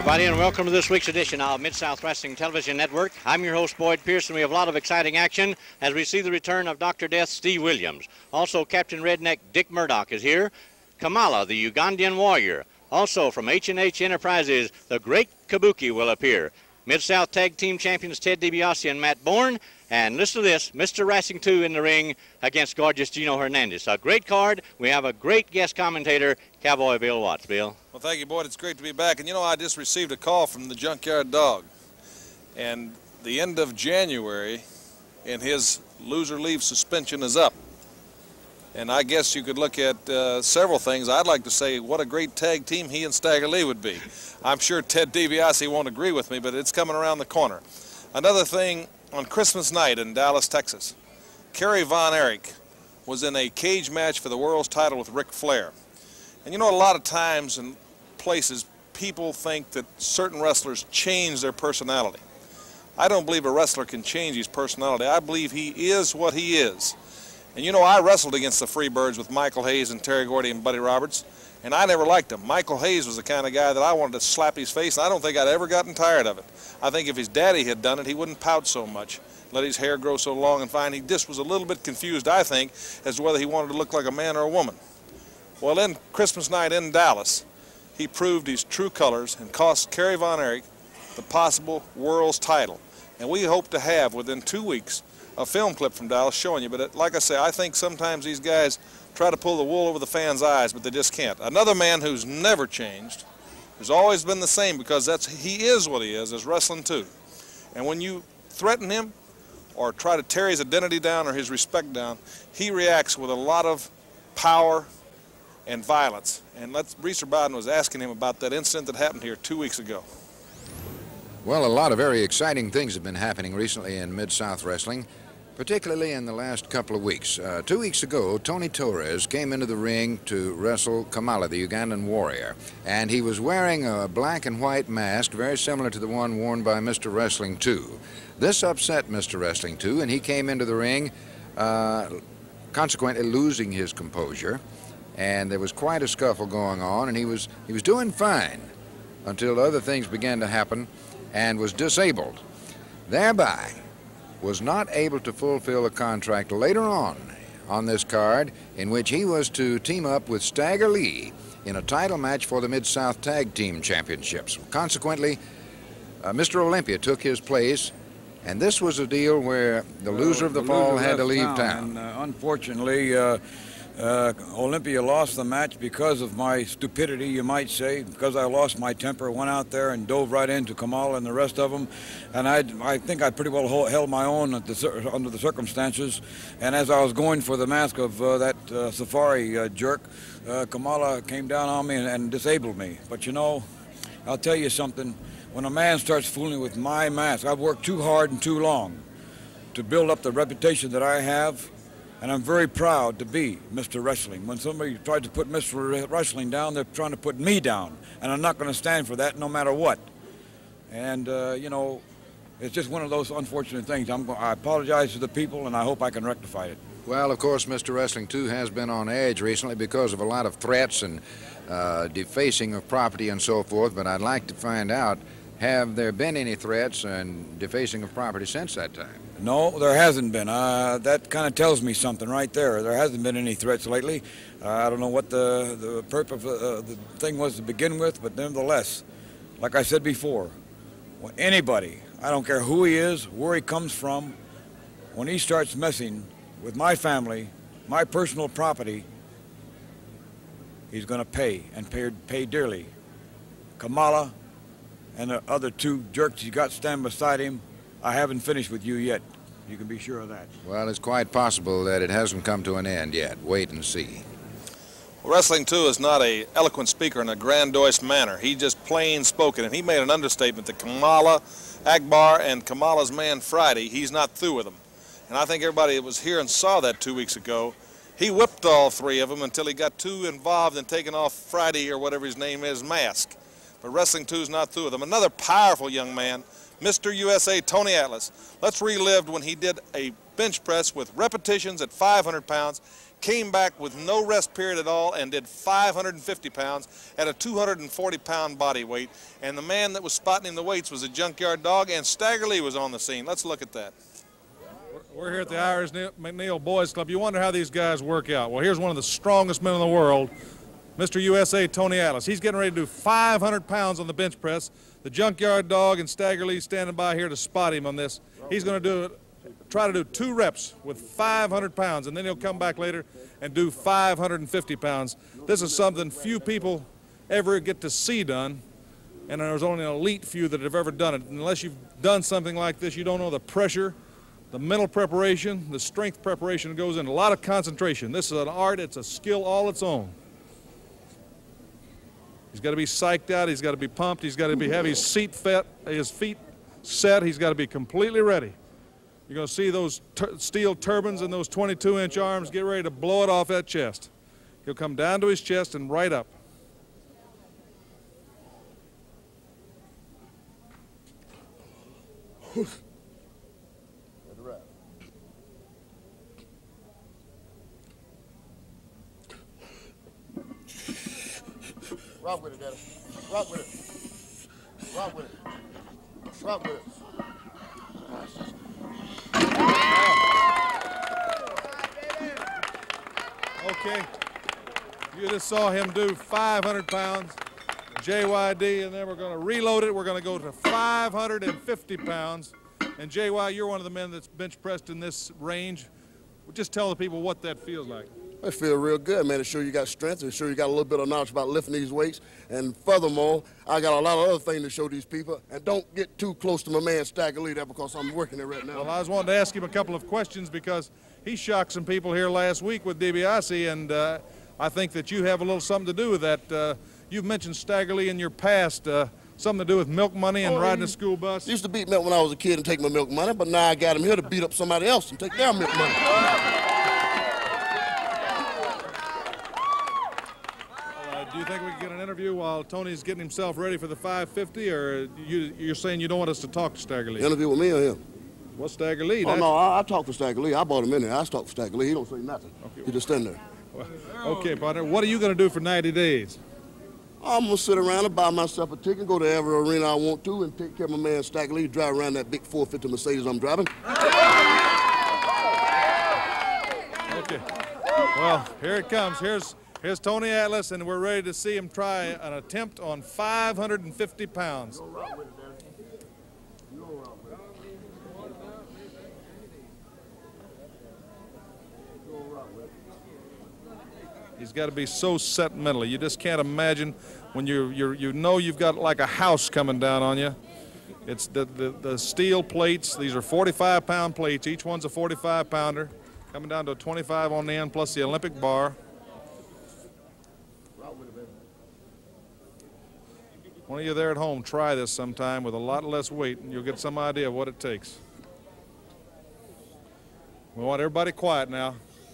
everybody, and welcome to this week's edition of Mid-South Wrestling Television Network. I'm your host, Boyd Pierce, and we have a lot of exciting action as we see the return of Dr. Death Steve Williams. Also, Captain Redneck Dick Murdoch is here. Kamala, the Ugandan warrior. Also, from H&H Enterprises, the Great Kabuki will appear. Mid-South Tag Team Champions Ted DiBiase and Matt Bourne. And listen to this, Mr. Wrestling 2 in the ring against gorgeous Gino Hernandez. A great card. We have a great guest commentator, Cowboy Bill Watts. Bill? Well, thank you, Boyd. It's great to be back. And, you know, I just received a call from the Junkyard Dog. And the end of January, and his loser leave suspension is up. And I guess you could look at several things. I'd like to say what a great tag team he and Stagger Lee would be. I'm sure Ted DiBiase won't agree with me, but it's coming around the corner. Another thing, on Christmas night in Dallas, Texas, Kerry Von Erich was in a cage match for the world's title with Ric Flair. And you know, a lot of times in places, people think that certain wrestlers change their personality. I don't believe a wrestler can change his personality. I believe he is what he is. And you know, I wrestled against the Freebirds with Michael Hayes and Terry Gordy and Buddy Roberts, and I never liked him. Michael Hayes was the kind of guy that I wanted to slap his face, and I don't think I'd ever gotten tired of it. I think if his daddy had done it, he wouldn't pout so much, let his hair grow so long and fine. He just was a little bit confused, I think, as to whether he wanted to look like a man or a woman. Well, then Christmas night in Dallas, he proved his true colors and cost Kerry Von Erich the possible world's title. And we hope to have, within 2 weeks, a film clip from Dallas showing you. But like I say, I think sometimes these guys try to pull the wool over the fans' eyes, but they just can't. Another man who's never changed, who's always been the same, because he is what he is Wrestling 2. And when you threaten him or try to tear his identity down or his respect down, he reacts with a lot of power and violence. And Reeser Bowden was asking him about that incident that happened here 2 weeks ago. Well, a lot of very exciting things have been happening recently in Mid-South Wrestling, particularly in the last couple of weeks. 2 weeks ago, Tony Torres came into the ring to wrestle Kamala, the Ugandan warrior, and he was wearing a black and white mask very similar to the one worn by Mr. Wrestling 2. This upset Mr. Wrestling 2, and he came into the ring consequently losing his composure, and there was quite a scuffle going on, and he was doing fine until other things began to happen, and was disabled, thereby was not able to fulfill a contract later on this card in which he was to team up with Stagger Lee in a title match for the Mid-South Tag Team Championships. Consequently, Mr. Olympia took his place, and this was a deal where the loser of the fall had to leave town. And, unfortunately, Olympia lost the match because of my stupidity, you might say, because I lost my temper, went out there and dove right into Kamala and the rest of them, and I think I pretty well held my own under the circumstances. And as I was going for the mask of that Safari jerk, Kamala came down on me and disabled me. But you know, I'll tell you something, when a man starts fooling with my mask, I've worked too hard and too long to build up the reputation that I have. And I'm very proud to be Mr. Wrestling. When somebody tries to put Mr. Wrestling down, they're trying to put me down. And I'm not going to stand for that no matter what. And, you know, it's just one of those unfortunate things. I apologize to the people, and I hope I can rectify it. Well, of course, Mr. Wrestling 2 has been on edge recently because of a lot of threats and defacing of property and so forth. But I'd like to find out, have there been any threats and defacing of property since that time? No, there hasn't been. That kind of tells me something right there. There hasn't been any threats lately. I don't know what the purpose of the thing was to begin with, but nevertheless, like I said before, when anybody, I don't care who he is, where he comes from, when he starts messing with my family, my personal property, he's going to pay, and pay dearly. Kamala and the other two jerks he got standing beside him, I haven't finished with you yet. You can be sure of that. Well, it's quite possible that it hasn't come to an end yet. Wait and see. Well, Wrestling 2 is not an eloquent speaker in a grandiose manner. He just plain spoken, and he made an understatement that Kamala, Akbar, and Kamala's man Friday, he's not through with them. And I think everybody that was here and saw that 2 weeks ago, he whipped all three of them until he got too involved in taking off Friday, or whatever his name is, mask. But Wrestling 2 is not through with them. Another powerful young man, Mr. USA Tony Atlas. Let's relive when he did a bench press with repetitions at 500 pounds. came back with no rest period at all and did 550 pounds at a 240-pound body weight. And the man that was spotting him the weights was a Junkyard Dog, and Stagger Lee was on the scene. Let's look at that. We're here at the Irish McNeil Boys Club. You wonder how these guys work out. Well, here's one of the strongest men in the world, Mr. USA Tony Atlas. He's getting ready to do 500 pounds on the bench press. The Junkyard Dog and Stagger Lee standing by here to spot him on this. He's going to try to do 2 reps with 500 pounds, and then he'll come back later and do 550 pounds. This is something few people ever get to see done, and there's only an elite few that have ever done it. Unless you've done something like this, you don't know the pressure, the mental preparation, the strength preparation that goes in, a lot of concentration. This is an art, it's a skill all its own. He's got to be psyched out, he's got to be pumped, he's got to have his feet set, he's got to be completely ready. You're going to see those steel turbines and those 22-inch arms get ready to blow it off that chest. He'll come down to his chest and right up. Rock with it, Daddy. Rock with it. Rock with it. Rock with it. Okay. You just saw him do 500 pounds, JYD, and then we're going to reload it. We're going to go to 550 pounds. And JY, you're one of the men that's bench pressed in this range. Just tell the people what that feels like. It feels real good, man. It shows you got strength. It shows you got a little bit of knowledge about lifting these weights. And furthermore, I got a lot of other things to show these people. And don't get too close to my man Stagger Lee there because I'm working it right now. Well, I was wanting to ask him a couple of questions because he shocked some people here last weweek with DiBiase, and I think that you have a little something to do with that. You've mentioned Stagger Lee in your past, something to do with milk money and riding a school bus. Used to beat milk when I was a kid and take my milk money, but now I got him here to beat up somebody else and take their milk money. Do you think we can get an interview while Tony's getting himself ready for the 550, or you're saying you don't want us to talk to Stagger Lee? Interview with me or him? What's Stagger Lee? Oh, no, I talk for Stagger Lee. I bought him in there. I talk for Stagger Lee. He don't say nothing. Okay. He just stand there. Well, okay, partner. What are you going to do for 90 days? I'm going to sit around and buy myself a ticket, go to every arena I want to, and take care of my man Stagger Lee, drive around that big 450 Mercedes I'm driving. Okay. Well, here it comes. Here's Tony Atlas, and we're ready to see him try an attempt on 550 pounds. He's got to be so set mentally. You just can't imagine when you know you've got like a house coming down on you. It's the steel plates. These are 45-pound plates. Each one's a 45-pounder, coming down to a 25 on the end, plus the Olympic bar. One of you there at home, try this sometime with a lot less weight, and you'll get some idea of what it takes. We want everybody quiet now.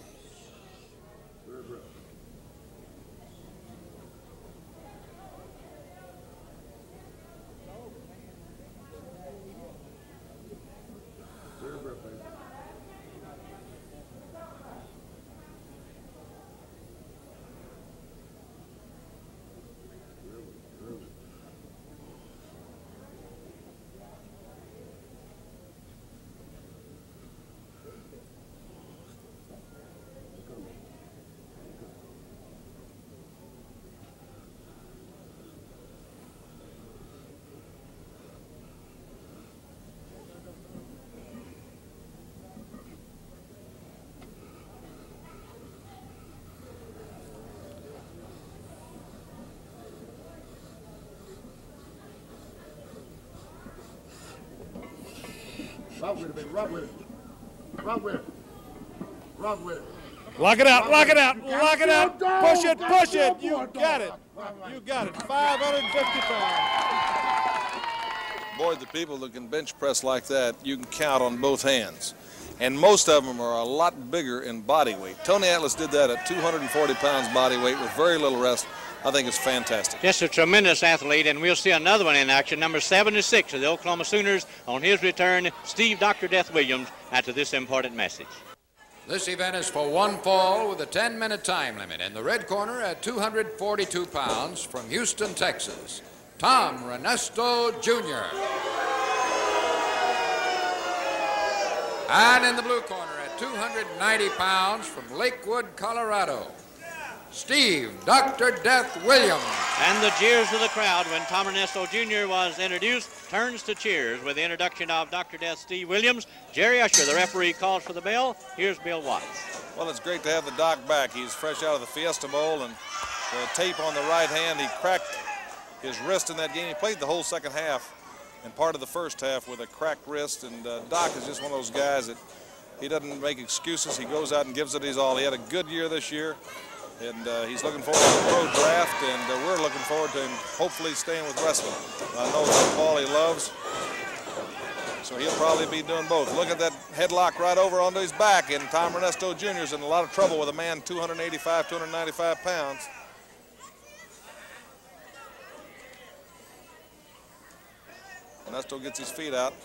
Rock with it, baby. Rock with it. Rock with it. Rock with it. Lock it out, lock it out, lock it out. Push it, push it. You got it. You got it. 550 pounds. Boy, the people that can bench press like that, you can count on both hands. And most of them are a lot bigger in body weight. Tony Atlas did that at 240 pounds body weight with very little rest. I think it's fantastic. Just a tremendous athlete, and we'll see another one in action, number 76 of the Oklahoma Sooners, on his return, Steve Dr. Death Williams, after this important message. This event is for one fall with a 10-minute time limit. In the red corner at 242 pounds from Houston, Texas, Tom Renesto Jr. And in the blue corner at 290 pounds from Lakewood, Colorado, Steve Dr. Death Williams. And the jeers of the crowd when Tom Renesto Jr. was introduced turns to cheers with the introduction of Dr. Death Steve Williams. Jerry Usher, the referee, calls for the bell. Here's Bill Watts. Well, it's great to have the doc back. He's fresh out of the Fiesta Bowl, and the tape on the right hand, he cracked his wrist in that game. He played the whole second half and part of the first half with a cracked wrist, and Doc is just one of those guys that he doesn't make excuses. He goes out and gives it his all. He had a good year this year, and he's looking forward to the pro draft, and we're looking forward to him hopefully staying with wrestling. I know football he loves, so he'll probably be doing both. Look at that headlock right over onto his back, and Tom Renesto Jr. is in a lot of trouble with a man 285, 295 pounds. Renesto gets his feet out.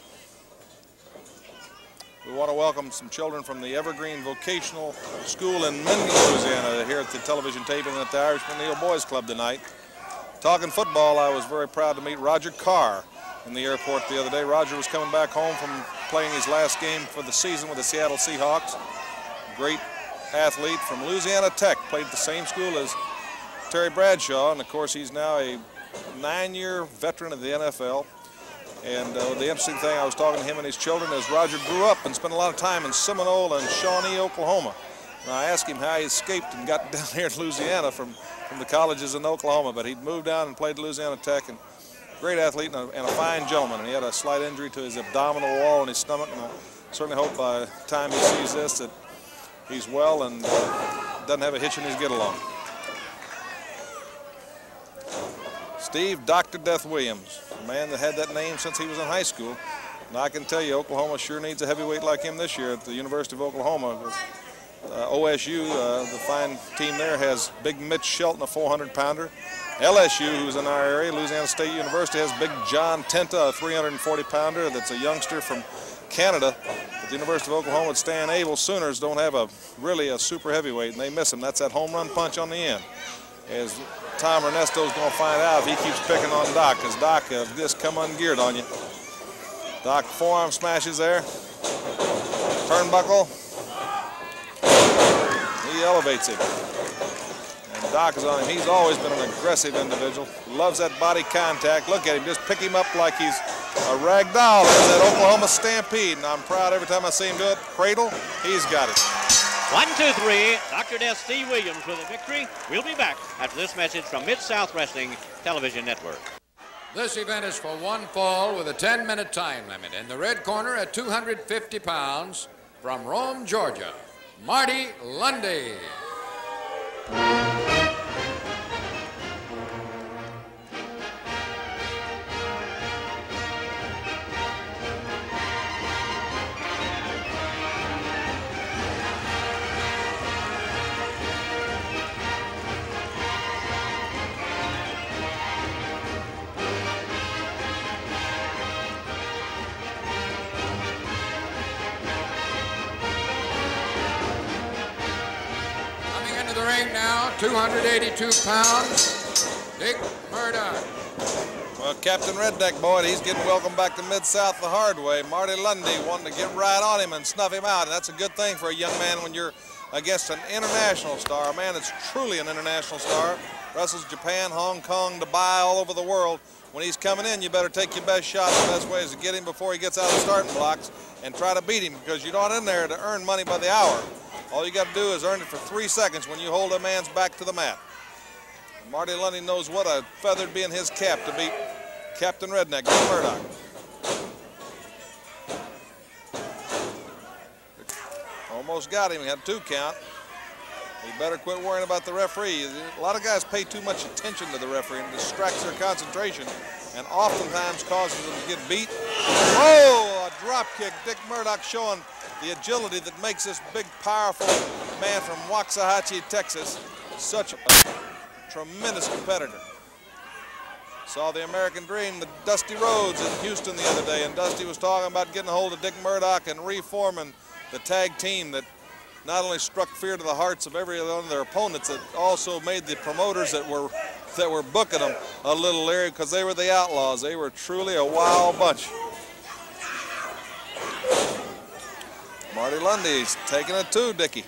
We want to welcome some children from the Evergreen Vocational School in Minden, Louisiana, here at the television taping at the Irish McNeil Boys Club tonight. Talking football, I was very proud to meet Roger Carr in the airport the other day. Roger was coming back home from playing his last game for the season with the Seattle Seahawks. Great athlete from Louisiana Tech, played at the same school as Terry Bradshaw, and of course he's now a 9-year veteran of the NFL. And the interesting thing, I was talking to him and his children, is Roger grew up and spent a lot of time in Seminole and Shawnee, Oklahoma. And I asked him how he escaped and got down here in Louisiana from the colleges in Oklahoma, but he'd moved down and played at Louisiana Tech, and great athlete and a fine gentleman. And he had a slight injury to his abdominal wall in his stomach, and I certainly hope by the time he sees this that he's well and doesn't have a hitch in his get-along. Steve Dr. Death Williams, a man that had that name since he was in high school. And I can tell you, Oklahoma sure needs a heavyweight like him this year at the University of Oklahoma. OSU, the fine team there, has big Mitch Shelton, a 400-pounder. LSU, who's in our area, Louisiana State University, has big John Tenta, a 340-pounder that's a youngster from Canada. At the University of Oklahoma with Stan Abel, Sooners don't have really a super heavyweight, and they miss him. That's that home run punch on the end. As Tom Renesto's going to find out if he keeps picking on Doc, because Doc just come ungeared on you. Doc forearm smashes there. Turnbuckle. He elevates him. And Doc is on him. He's always been an aggressive individual. Loves that body contact. Look at him. Just pick him up like he's a rag doll. There's that Oklahoma Stampede, and I'm proud every time I see him do it. Cradle, he's got it. 1, 2, 3, Dr. Death Steve Williams with a victory. We'll be back after this message from Mid-South Wrestling Television Network. This event is for one fall with a 10-minute time limit. In the red corner at 250 pounds from Rome, Georgia, Marty Lundy. The ring now, 282 pounds, Dick Murdoch. Well, Captain Redneck Boyd, he's getting welcome back to Mid-South the hard way. Marty Lundy wanting to get right on him and snuff him out. And that's a good thing for a young man when you're against an international star, a man that's truly an international star. Wrestles Japan, Hong Kong, Dubai, all over the world. When he's coming in, you better take your best shot. The best way is to get him before he gets out of the starting blocks and try to beat him, because you're not in there to earn money by the hour. All you got to do is earn it for 3 seconds when you hold a man's back to the mat. And Marty Lundy knows what a feather to be in his cap to beat Captain Redneck, Dick Murdoch. Almost got him. He had a 2 count. He better quit worrying about the referee. A lot of guys pay too much attention to the referee, and it distracts their concentration and oftentimes causes them to get beat. Oh, a drop kick. Dick Murdoch showing the agility that makes this big, powerful man from Waxahachie, Texas, such a tremendous competitor. Saw the American Dream, the Dusty Rhodes in Houston the other day, and Dusty was talking about getting a hold of Dick Murdoch and reforming the tag team that not only struck fear to the hearts of every one of their opponents, it also made the promoters that were booking them a little leery because they were the Outlaws. They were truly a wild bunch. Marty Lundy's taking it too, Dickie.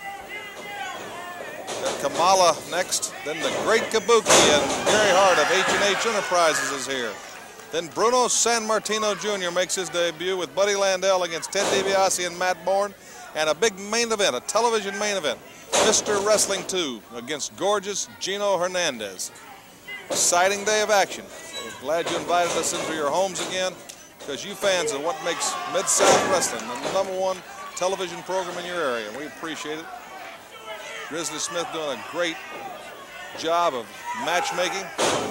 Kamala next, then the Great Kabuki, and Gary Hart of H&H Enterprises is here. Then Bruno San Martino Jr. makes his debut with Buddy Landell against Ted DiBiase and Matt Bourne, and a big main event, a television main event, Mr. Wrestling 2 against gorgeous Gino Hernandez. Exciting day of action. We're glad you invited us into your homes again, because you fans are what makes Mid-South Wrestling the #1 television program in your area. We appreciate it. Grizzly Smith doing a great job of matchmaking.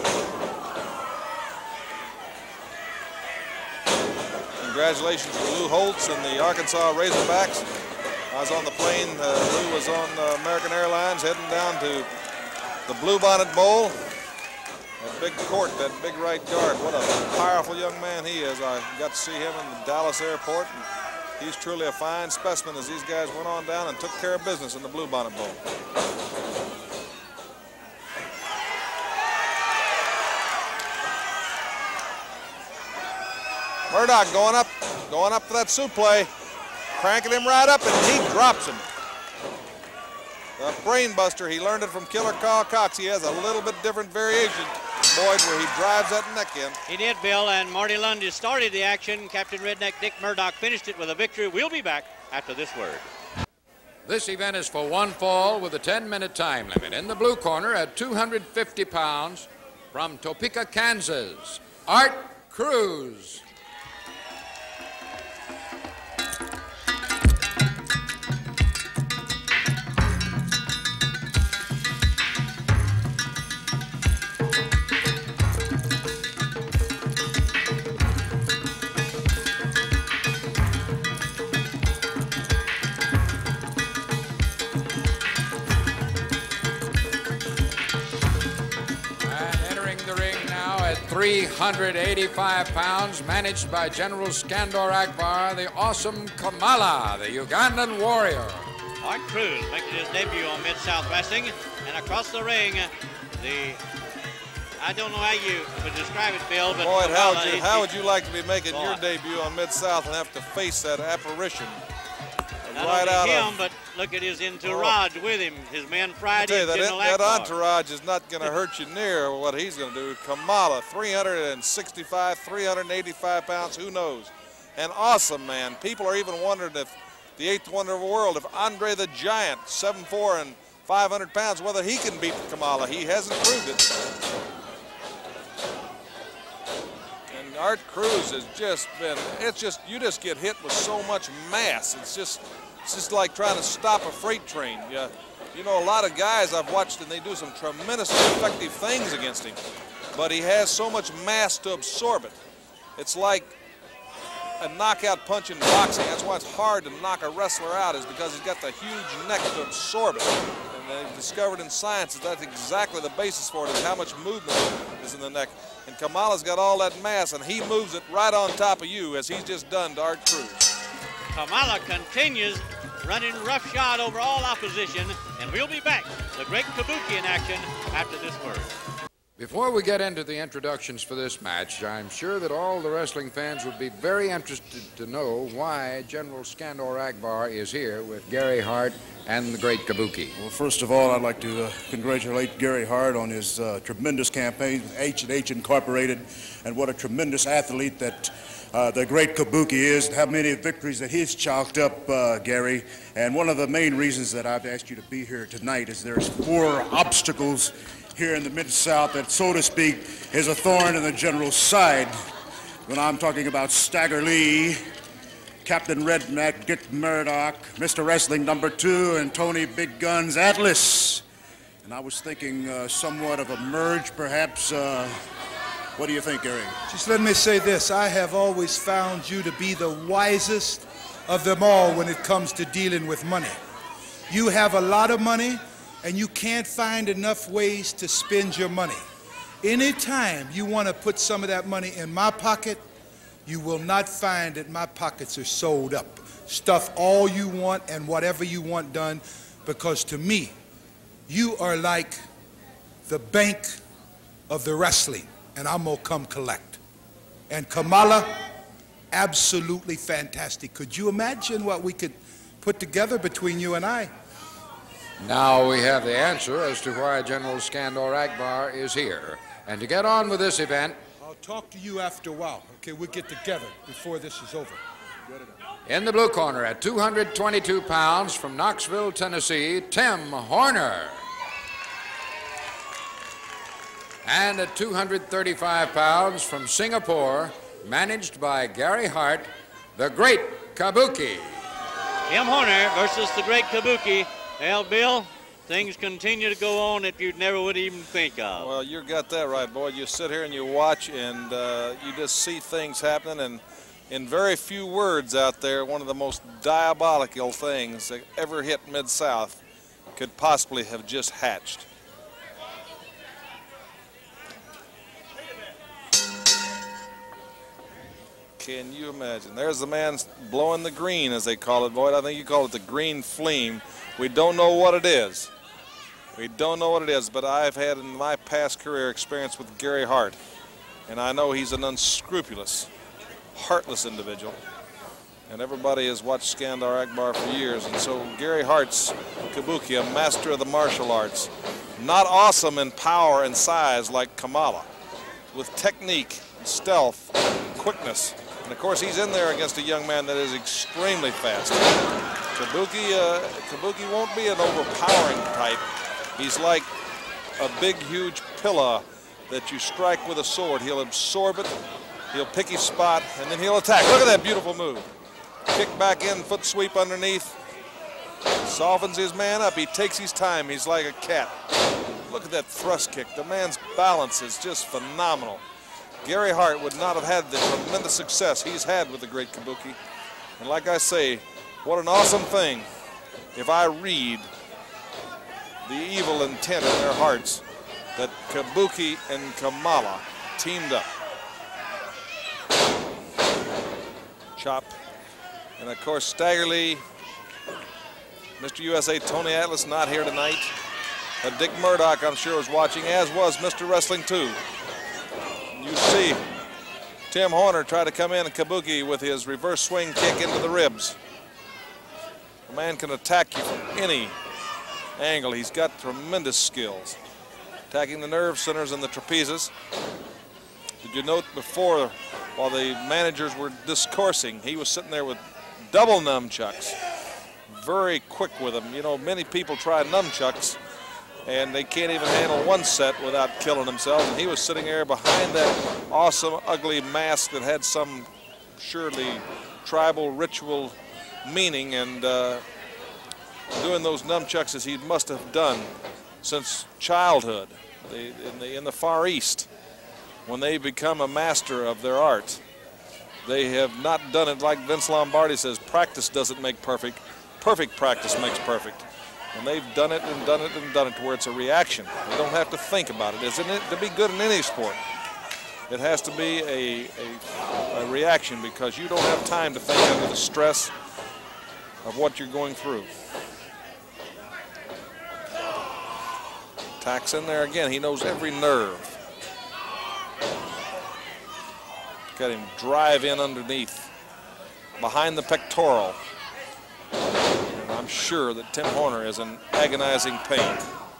Congratulations to Lou Holtz and the Arkansas Razorbacks. I was on the plane. Lou was on American Airlines heading down to the Bluebonnet Bowl. That big court, that big right guard. What a powerful young man he is. I got to see him in the Dallas airport. And he's truly a fine specimen as these guys went on down and took care of business in the Bluebonnet Bowl. Murdoch going up for that suplex, cranking him right up, and he drops him. The brain buster, he learned it from Killer Carl Cox. He has a little bit different variation, Boyd, where he drives that neck in. He did, Bill, and Marty Lundy started the action. Captain Redneck Dick Murdoch finished it with a victory. We'll be back after this word. This event is for one fall with a 10-minute time limit. In the blue corner at 250 pounds from Topeka, Kansas, Art Cruz. And entering the ring now at 385 pounds, managed by General Skandor Akbar, the awesome Kamala, the Ugandan warrior. Art Cruz making his debut on Mid-South Wrestling, and across the ring, I don't know how you would describe it, Bill, but Boyd, how would you like to be making your debut on Mid-South and have to face that apparition? Not Right only out him, of, but look at his entourage with him. His man Friday, I tell you, General that Akbar. entourage is not going to hurt you near what he's going to do. Kamala, 365, 385 pounds, who knows? An awesome man. People are even wondering if the 8th wonder of the world, if Andre the Giant, 7'4" and 500 pounds, whether he can beat Kamala. He hasn't proved it. And Art Cruz has just been, you just get hit with so much mass. It's just like trying to stop a freight train. You know, a lot of guys I've watched, and they do some tremendously effective things against him, but he has so much mass to absorb it. It's like a knockout punch in boxing. That's why it's hard to knock a wrestler out, is because he's got the huge neck to absorb it. And they've discovered in science that that's exactly the basis for it, is how much movement is in the neck. And Kamala's got all that mass, and he moves it right on top of you, as he's just done to Art Cruz. Kamala continues running roughshod over all opposition, and we'll be back. The Great Kabuki in action after this word. Before we get into the introductions for this match, I'm sure that all the wrestling fans would be very interested to know why General Skandor Akbar is here with Gary Hart and the Great Kabuki. Well, first of all, I'd like to congratulate Gary Hart on his tremendous campaign, H&H Incorporated, and what a tremendous athlete that the Great Kabuki is, and how many victories that he's chalked up, Gary. And one of the main reasons that I've asked you to be here tonight is there's 4 obstacles here in the Mid-South that, so to speak, is a thorn in the general's side. When I'm talking about Stagger Lee, Captain Redneck, Dick Murdoch, Mr. Wrestling #2, and Tony Big Guns Atlas. And I was thinking somewhat of a merge, perhaps. What do you think, Gary? Just let me say this. I have always found you to be the wisest of them all when it comes to dealing with money. You have a lot of money, and you can't find enough ways to spend your money. Anytime you want to put some of that money in my pocket, you will not find that my pockets are sewed up. stuff all you want and whatever you want done, because to me, you are like the bank of the wrestling, and I'm gonna come collect. And Kamala, absolutely fantastic. Could you imagine what we could put together between you and I? Now we have the answer as to why General Skandor Akbar is here. And to get on with this event, I'll talk to you after a while. Okay, we'll get together before this is over. in the blue corner at 222 pounds from Knoxville, Tennessee, Tim Horner. And at 235 pounds from Singapore, managed by Gary Hart, the Great Kabuki. Tim Horner versus the Great Kabuki. Well, Bill, things continue to go on that you never would even think of. Well, you got that right, boy. You sit here and you watch, and you just see things happening, and in very few words out there, one of the most diabolical things that ever hit Mid-South could possibly have just hatched. Can you imagine? There's the man blowing the green, as they call it, Boyd. I think you call it the green flame. We don't know what it is. We don't know what it is, but I've had in my past career experience with Gary Hart, and I know he's an unscrupulous, heartless individual. And everybody has watched Skandor Akbar for years, and so Gary Hart's Kabuki, a master of the martial arts, not awesome in power and size like Kamala, with technique, stealth, quickness. And of course, he's in there against a young man that is extremely fast. Kabuki won't be an overpowering type. He's like a big, huge pillar that you strike with a sword. He'll absorb it, he'll pick his spot, and then he'll attack. Look at that beautiful move. Kick back in, foot sweep underneath. Softens his man up. He takes his time. He's like a cat. Look at that thrust kick. The man's balance is just phenomenal. Gary Hart would not have had the tremendous success he's had with the Great Kabuki. And like I say, what an awesome thing if I read the evil intent in their hearts that Kabuki and Kamala teamed up. Chop. And of course, Stagger Lee, Mr. USA Tony Atlas not here tonight. Dick Murdoch, I'm sure, was watching, as was Mr. Wrestling 2. You see Tim Horner try to come in and Kabuki with his reverse swing kick into the ribs. The man can attack you from any angle. He's got tremendous skills. Attacking the nerve centers and the trapezes. Did you note before, while the managers were discoursing, he was sitting there with double nunchucks. Very quick with them. You know, many people try nunchucks and they can't even handle one set without killing themselves. And he was sitting there behind that awesome, ugly mask that had some surely tribal ritual meaning, and doing those nunchucks as he must have done since childhood in the Far East. When they become a master of their art, they have not done it like Vince Lombardi says, practice doesn't make perfect, perfect practice makes perfect. And they've done it and done it and done it to where it's a reaction. You don't have to think about it. Isn't it? To be good in any sport, it has to be a reaction, because you don't have time to think under the stress of what you're going through. Tacks in there again. He knows every nerve. Got him drive in underneath, behind the pectoral. I'm sure that Tim Horner is in agonizing pain.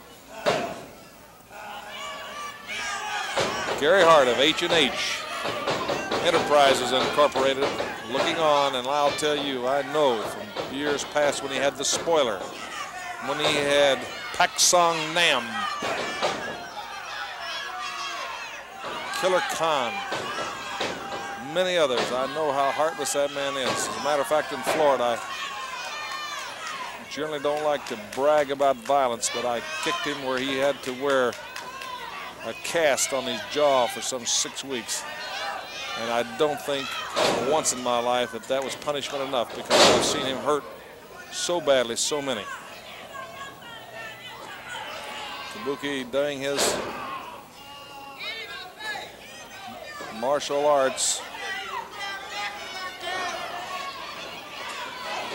Gary Hart of H&H Enterprises Incorporated looking on, and I'll tell you, I know from years past when he had the spoiler, when he had Pak Song Nam, Killer Khan, many others. I know how heartless that man is. As a matter of fact, in Florida, I generally don't like to brag about violence, but I kicked him where he had to wear a cast on his jaw for some 6 weeks. And I don't think once in my life that was punishment enough, because I've seen him hurt so badly, so many. Kabuki doing his martial arts.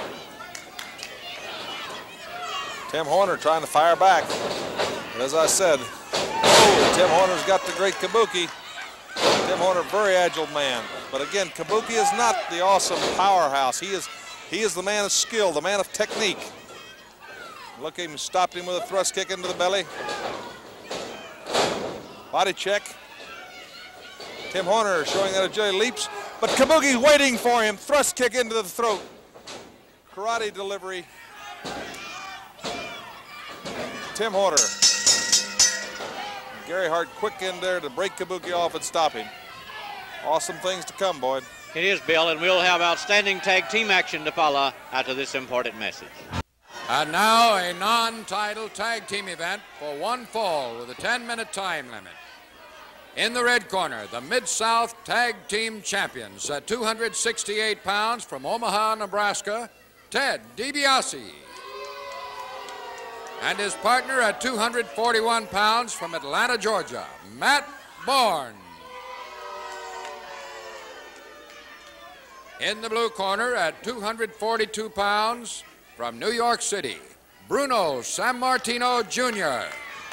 Tim Horner trying to fire back. But as I said, Tim Horner's got the great Kabuki. Tim Horner, very agile man. But again, Kabuki is not the awesome powerhouse. He is the man of skill, the man of technique. Look, he stopped him with a thrust kick into the belly. Body check. Tim Horner showing that agility leaps, but Kabuki's waiting for him. Thrust kick into the throat. Karate delivery. Tim Horner. Gary Hart quick in there to break Kabuki off and stop him. Awesome things to come, Boyd. It is, Bill, and we'll have outstanding tag team action to follow after this important message. And now a non-title tag team event for one fall with a 10-minute time limit. In the red corner, the Mid-South Tag Team Champions at 268 pounds from Omaha, Nebraska, Ted DiBiase. And his partner at 241 pounds from Atlanta, Georgia, Matt Bourne. In the blue corner at 242 pounds from New York City, Bruno Sammartino Jr.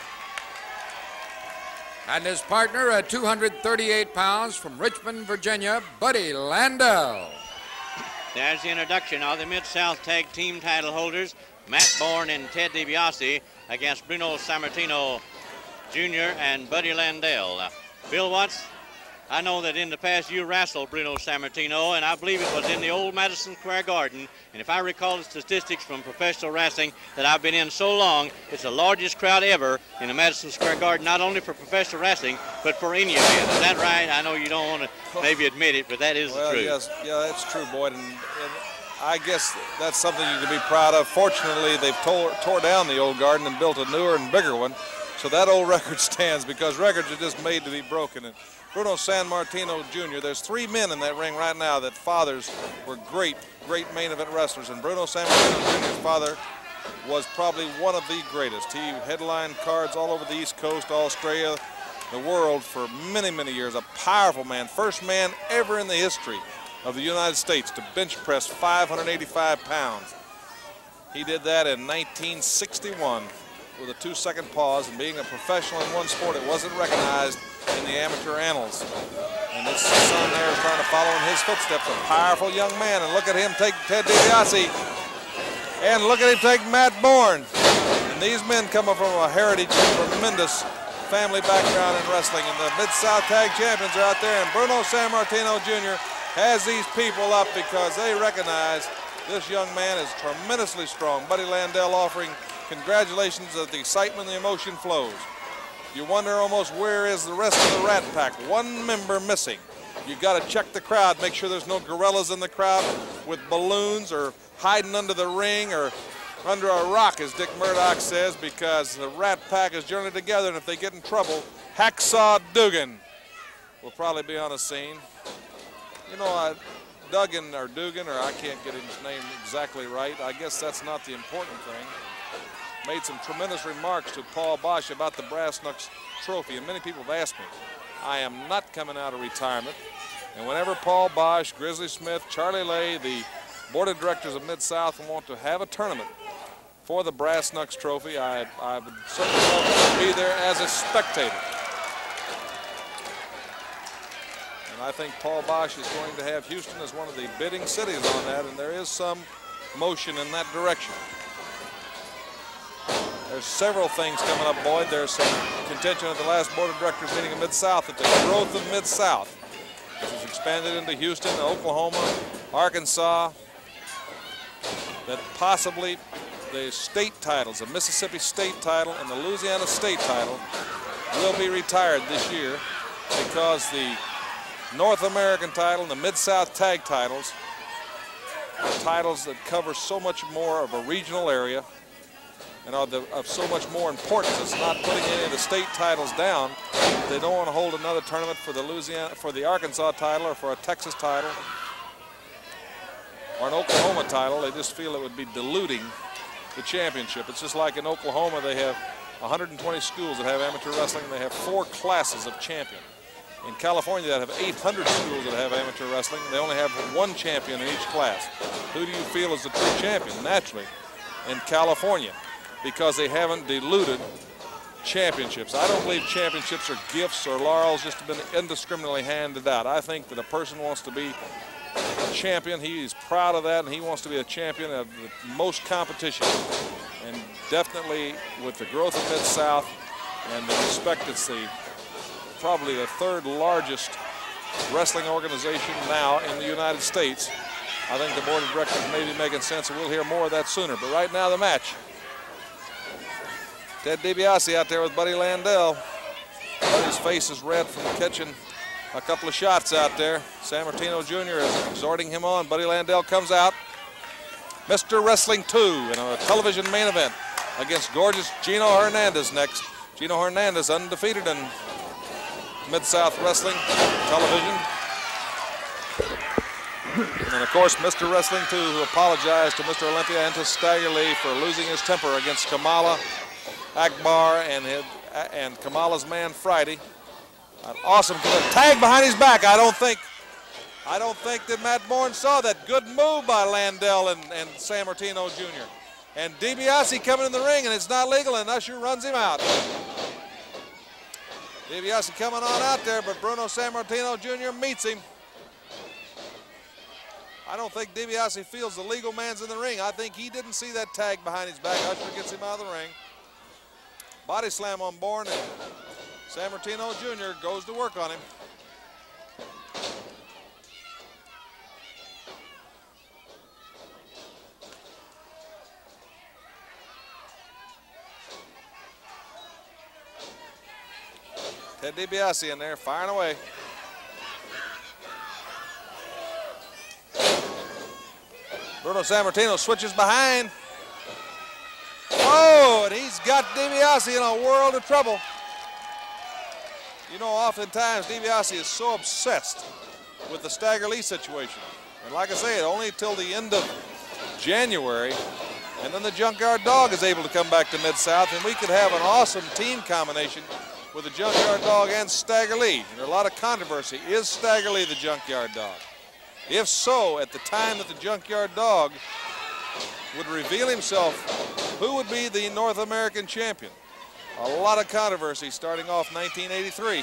And his partner at 238 pounds from Richmond, Virginia, Buddy Landel. There's the introduction of the Mid-South Tag Team title holders, Matt Bourne and Ted DiBiase, against Bruno Sammartino Jr. and Buddy Landel. Bill Watts, I know that in the past you wrestled Bruno Sammartino, and I believe it was in the old Madison Square Garden. And if I recall the statistics from professional wrestling that I've been in so long, it's the largest crowd ever in the Madison Square Garden, not only for professional wrestling, but for any event. Is that right? I know you don't want to maybe admit it, but that is the truth. Yes, yeah, that's true, Boyd. And I guess that's something you can be proud of. Fortunately, they've tore down the old garden and built a newer and bigger one. So that old record stands, because records are just made to be broken. And Bruno Sammartino Jr., there's 3 men in that ring right now that fathers were great main event wrestlers. And Bruno Sammartino Jr.'s father was probably one of the greatest. He headlined cards all over the East Coast, Australia, the world for many, many years. A powerful man, first man ever in the history of the United States to bench press 585 pounds. He did that in 1961 with a 2-second pause, and being a professional in one sport, it wasn't recognized in the amateur annals. And this son there is trying to follow in his footsteps, a powerful young man. And look at him take Ted DiBiase, and look at him take Matt Bourne. And these men come from a heritage, tremendous family background in wrestling. And the Mid-South Tag Champions are out there, and Bruno Sammartino Jr. has these people up because they recognize this young man is tremendously strong. Buddy Landel offering congratulations as the excitement and the emotion flows. You wonder almost where is the rest of the Rat Pack. 1 member missing. You got to check the crowd, make sure there's no gorillas in the crowd with balloons or hiding under the ring or under a rock, as Dick Murdoch says, because the Rat Pack is journeying together, and if they get in trouble, Hacksaw Dugan will probably be on the scene. You know, Dugan, or I can't get his name exactly right. I guess that's not the important thing. Made some tremendous remarks to Paul Boesch about the Brass Knucks trophy, and many people have asked me. I am not coming out of retirement, and whenever Paul Boesch, Grizzly Smith, Charlie Lay, the board of directors of Mid-South want to have a tournament for the Brass Knucks trophy, I would certainly love to be there as a spectator. And I think Paul Boesch is going to have Houston as one of the bidding cities on that, and there is some motion in that direction. There's several things coming up, Boyd. There's some contention at the last board of directors meeting of Mid-South that the growth of Mid-South, which has expanded into Houston, Oklahoma, Arkansas, that possibly the state titles, the Mississippi state title and the Louisiana state title, will be retired this year because the North American title and the Mid-South tag titles are titles that cover so much more of a regional area and are of so much more importance. It's not putting any of the state titles down. They don't want to hold another tournament for the Arkansas title or for a Texas title or an Oklahoma title. They just feel it would be diluting the championship. It's just like in Oklahoma, they have 120 schools that have amateur wrestling, and they have 4 classes of champion. In California, they have 800 schools that have amateur wrestling. They only have 1 champion in each class. Who do you feel is the true champion? Naturally, in California. because they haven't diluted championships. I don't believe championships are gifts or laurels just have been indiscriminately handed out. I think that a person wants to be a champion. He is proud of that, and he wants to be a champion of the most competition. And definitely with the growth of Mid-South and the respect, it's probably the third largest wrestling organization now in the United States. I think the board of directors may be making sense, and we'll hear more of that sooner. But right now, the match. Ted DiBiase out there with Buddy Landel. Buddy's face is red from catching a couple of shots out there. Sammartino Jr. is exhorting him on. Buddy Landel comes out. Mr. Wrestling 2 in a television main event against gorgeous Gino Hernandez next. Gino Hernandez undefeated in Mid-South Wrestling television. And of course, Mr. Wrestling 2, who apologized to Mr. Olympia and to Stagger Lee for losing his temper against Kamala Akbar and Kamala's man Friday. An awesome tag behind his back. I don't think that Matt Bourne saw that. Good move by Landel and Sammartino Jr. And DiBiase coming in the ring, and it's not legal, and Usher runs him out. DiBiase coming on out there, but Bruno Sammartino Jr. meets him. I don't think DiBiase feels the legal man's in the ring. I think he didn't see that tag behind his back. Usher gets him out of the ring. Body slam on Bourne, and Sammartino Jr. goes to work on him. Ted DiBiase in there, firing away. Bruno Sammartino switches behind. Oh, and he's got DiBiase in a world of trouble. You know, oftentimes DiBiase is so obsessed with the Stagger Lee situation. And like I say, only till the end of January, and then the Junkyard Dog is able to come back to Mid-South, and we could have an awesome team combination with the Junkyard Dog and Stagger Lee. And there's a lot of controversy. Is Stagger Lee the Junkyard Dog? If so, at the time that the Junkyard Dog would reveal himself, who would be the North American champion? A lot of controversy starting off 1983.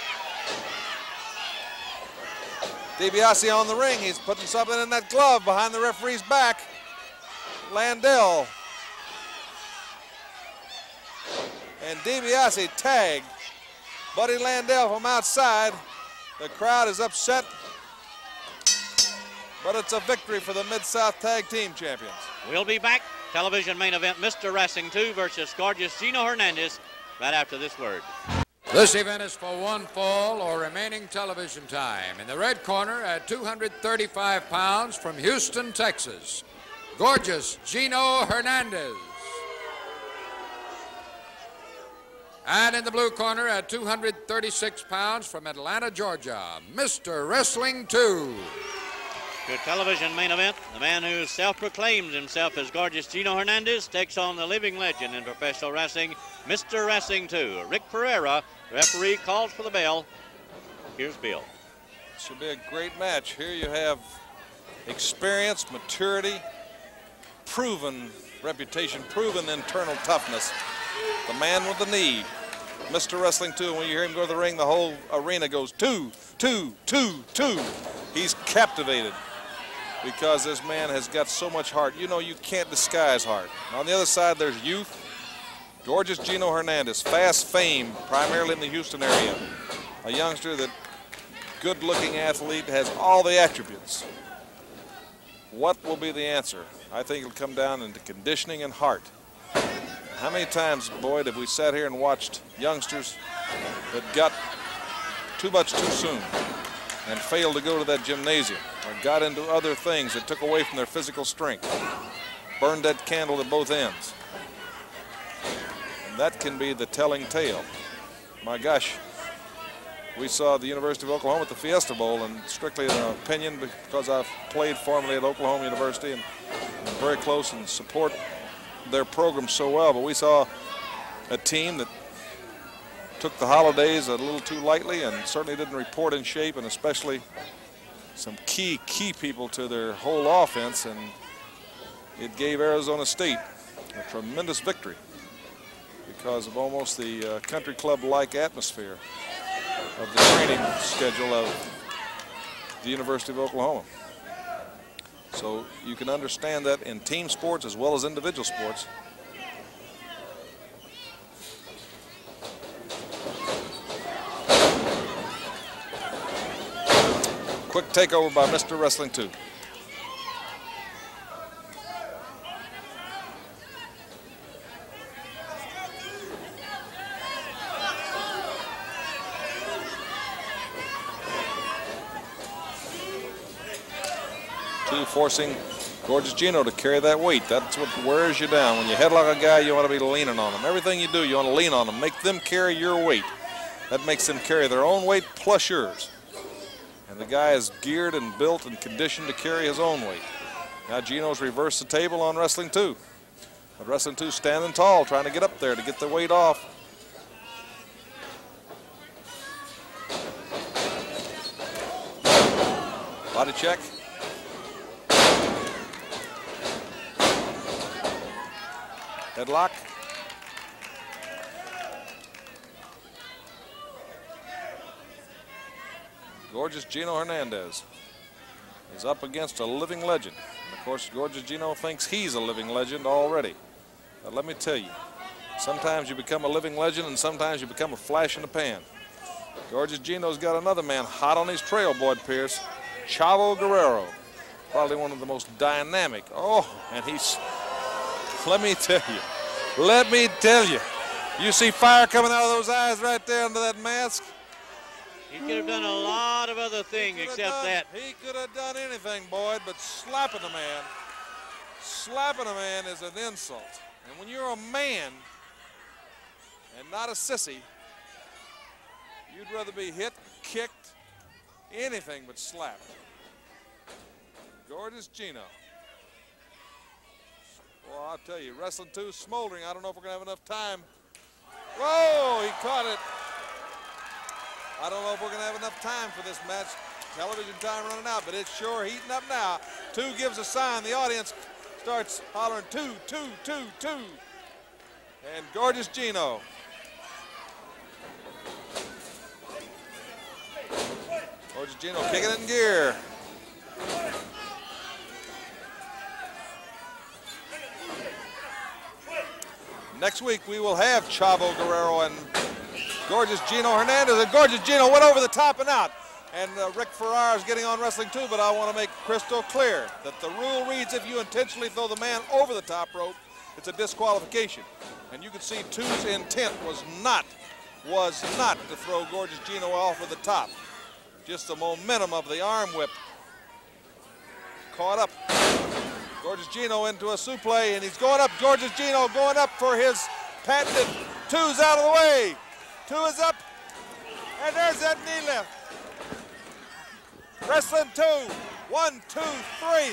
DiBiase on the ring. He's putting something in that glove behind the referee's back. Landel. And DiBiase tagged Buddy Landel from outside. The crowd is upset, but it's a victory for the Mid-South Tag Team Champions. We'll be back. Television main event, Mr. Wrestling 2 versus gorgeous Gino Hernandez, right after this word. This event is for one fall or remaining television time. In the red corner at 235 pounds from Houston, Texas, gorgeous Gino Hernandez. And in the blue corner at 236 pounds from Atlanta, Georgia, Mr. Wrestling 2. To television main event, the man who self-proclaims himself as gorgeous Gino Hernandez takes on the living legend in professional wrestling, Mr. Wrestling 2. Rick Pereira, referee, calls for the bell. Here's Bill. Should be a great match. Here you have experience, maturity, proven reputation, proven internal toughness. The man with the knee, Mr. Wrestling 2. When you hear him go to the ring, the whole arena goes 2, 2, 2, 2. He's captivated because this man has got so much heart. You know, you can't disguise heart. On the other side, there's youth. Gorgeous Gino Hernandez, fast fame, primarily in the Houston area. A youngster that, good-looking athlete, has all the attributes. What will be the answer? I think it'll come down into conditioning and heart. How many times, Boyd, have we sat here and watched youngsters that got too much too soon and failed to go to that gymnasium or got into other things that took away from their physical strength, burned that candle at both ends? And that can be the telling tale. My gosh, we saw the University of Oklahoma at the Fiesta Bowl, and strictly an opinion because I've played formerly at Oklahoma University and I'm very close and support their program so well, but we saw a team that took the holidays a little too lightly and certainly didn't report in shape, and especially some key people to their whole offense, and it gave Arizona State a tremendous victory. because of almost the country club-like atmosphere of the training schedule of the University of Oklahoma. So you can understand that in team sports as well as individual sports. Quick takeover by Mr. Wrestling 2. Forcing Gorgeous Gino to carry that weight. That's what wears you down. When you headlock a guy, you want to be leaning on them. Everything you do, you want to lean on them. Make them carry your weight. That makes them carry their own weight plus yours. And the guy is geared and built and conditioned to carry his own weight. Now Gino's reversed the table on Wrestling 2. But Wrestling 2 standing tall, trying to get up there to get the weight off. Body check. Headlock. Gorgeous Gino Hernandez is up against a living legend. And of course, Gorgeous Gino thinks he's a living legend already. But let me tell you, sometimes you become a living legend and sometimes you become a flash in the pan. Gorgeous Gino's got another man hot on his trail, Boyd Pierce. Chavo Guerrero. Probably one of the most dynamic. Oh, and he's... Let me tell you, you see fire coming out of those eyes right there under that mask? He could have done a lot of other things except that. He could have done anything, Boyd, but slapping a man is an insult. And when you're a man and not a sissy, you'd rather be hit, kicked, anything but slapped. Gorgeous Gino. Well, I'll tell you, Wrestling 2 smoldering. I don't know if we're going to have enough time. Whoa, he caught it. I don't know if we're going to have enough time for this match. Television time running out, but it's sure heating up now. 2 gives a sign. The audience starts hollering 2, 2, 2, 2. And Gorgeous Gino. Gorgeous Gino kicking it in gear. Next week, we will have Chavo Guerrero and Gorgeous Gino Hernandez. And Gorgeous Gino went over the top and out. And Rick Ferrara is getting on Wrestling 2, but I want to make crystal clear that the rule reads if you intentionally throw the man over the top rope, it's a disqualification. And you can see 2's intent was not to throw Gorgeous Gino off of the top. Just the momentum of the arm whip. Caught up. Gorgeous Gino into a suplex, and he's going up. Gorgeous Gino going up for his patented 2's out of the way. 2 is up, and there's that knee lift. Wrestling 2, 1, 2, 3.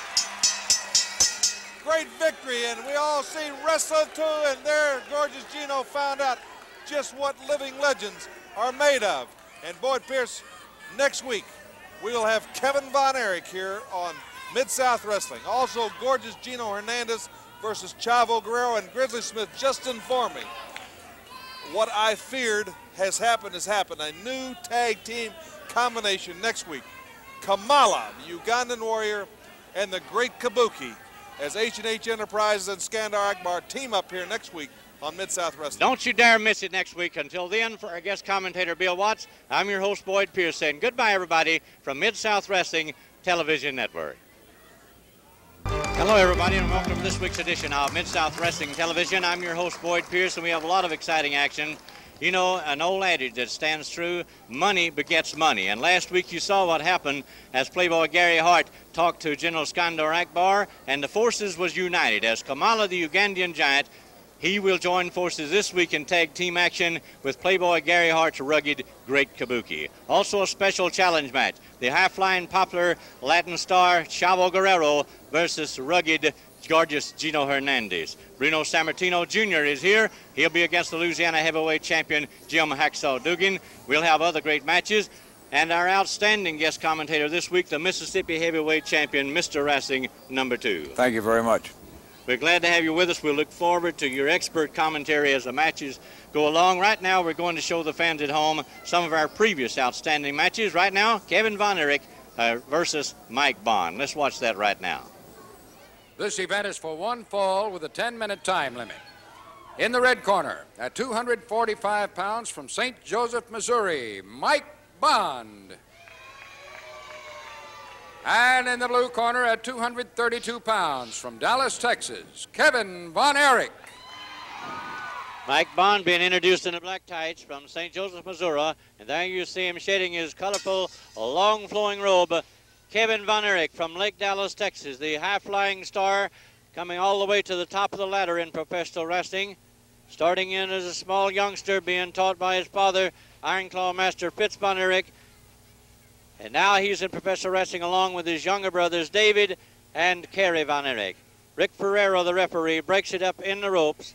Great victory, and we all see Wrestling 2, and there Gorgeous Gino found out just what living legends are made of. And Boyd Pierce, next week, we'll have Kevin Von Erich here on Mid-South Wrestling. Also, Gorgeous Gino Hernandez versus Chavo Guerrero, and Grizzly Smith just informed me what I feared has happened has happened. A new tag team combination next week. Kamala, the Ugandan Warrior, and the Great Kabuki as H&H Enterprises and Skandar Akbar team up here next week on Mid-South Wrestling. Don't you dare miss it next week. Until then, for our guest commentator Bill Watts, I'm your host Boyd Pierce saying goodbye everybody from Mid-South Wrestling Television Network. Hello everybody and welcome to this week's edition of Mid-South Wrestling Television. I'm your host Boyd Pierce and we have a lot of exciting action. You know, an old adage that stands true, money begets money. And last week you saw what happened as Playboy Gary Hart talked to General Skandar Akbar, and the forces was united as Kamala the Ugandan Giant. He will join forces this week in tag team action with Playboy Gary Hart's rugged Great Kabuki. Also a special challenge match. The high-flying popular Latin star Chavo Guerrero versus rugged Gorgeous Gino Hernandez. Bruno Sammartino Jr. is here. He'll be against the Louisiana heavyweight champion Jim Hacksaw Dugan. We'll have other great matches. And our outstanding guest commentator this week, the Mississippi heavyweight champion, Mr. Wrestling #2. Thank you very much. We're glad to have you with us. We'll look forward to your expert commentary as the matches go along. Right now, we're going to show the fans at home some of our previous outstanding matches. Right now, Kevin Von Erich versus Mike Bond. Let's watch that right now. This event is for one fall with a 10-minute time limit. In the red corner, at 245 pounds from St. Joseph, Missouri, Mike Bond. And in the blue corner at 232 pounds from Dallas, Texas, Kevin Von Erich. Mike Bond being introduced in the black tights from St. Joseph, Missouri. And there you see him shedding his colorful, long flowing robe. Kevin Von Erich from Lake Dallas, Texas, the high-flying star coming all the way to the top of the ladder in professional wrestling. Starting in as a small youngster, being taught by his father, Iron Claw Master Fitz Von Erich. And now he's in professional wrestling along with his younger brothers, David and Kerry Von Erich. Rick Ferrero, the referee, breaks it up in the ropes.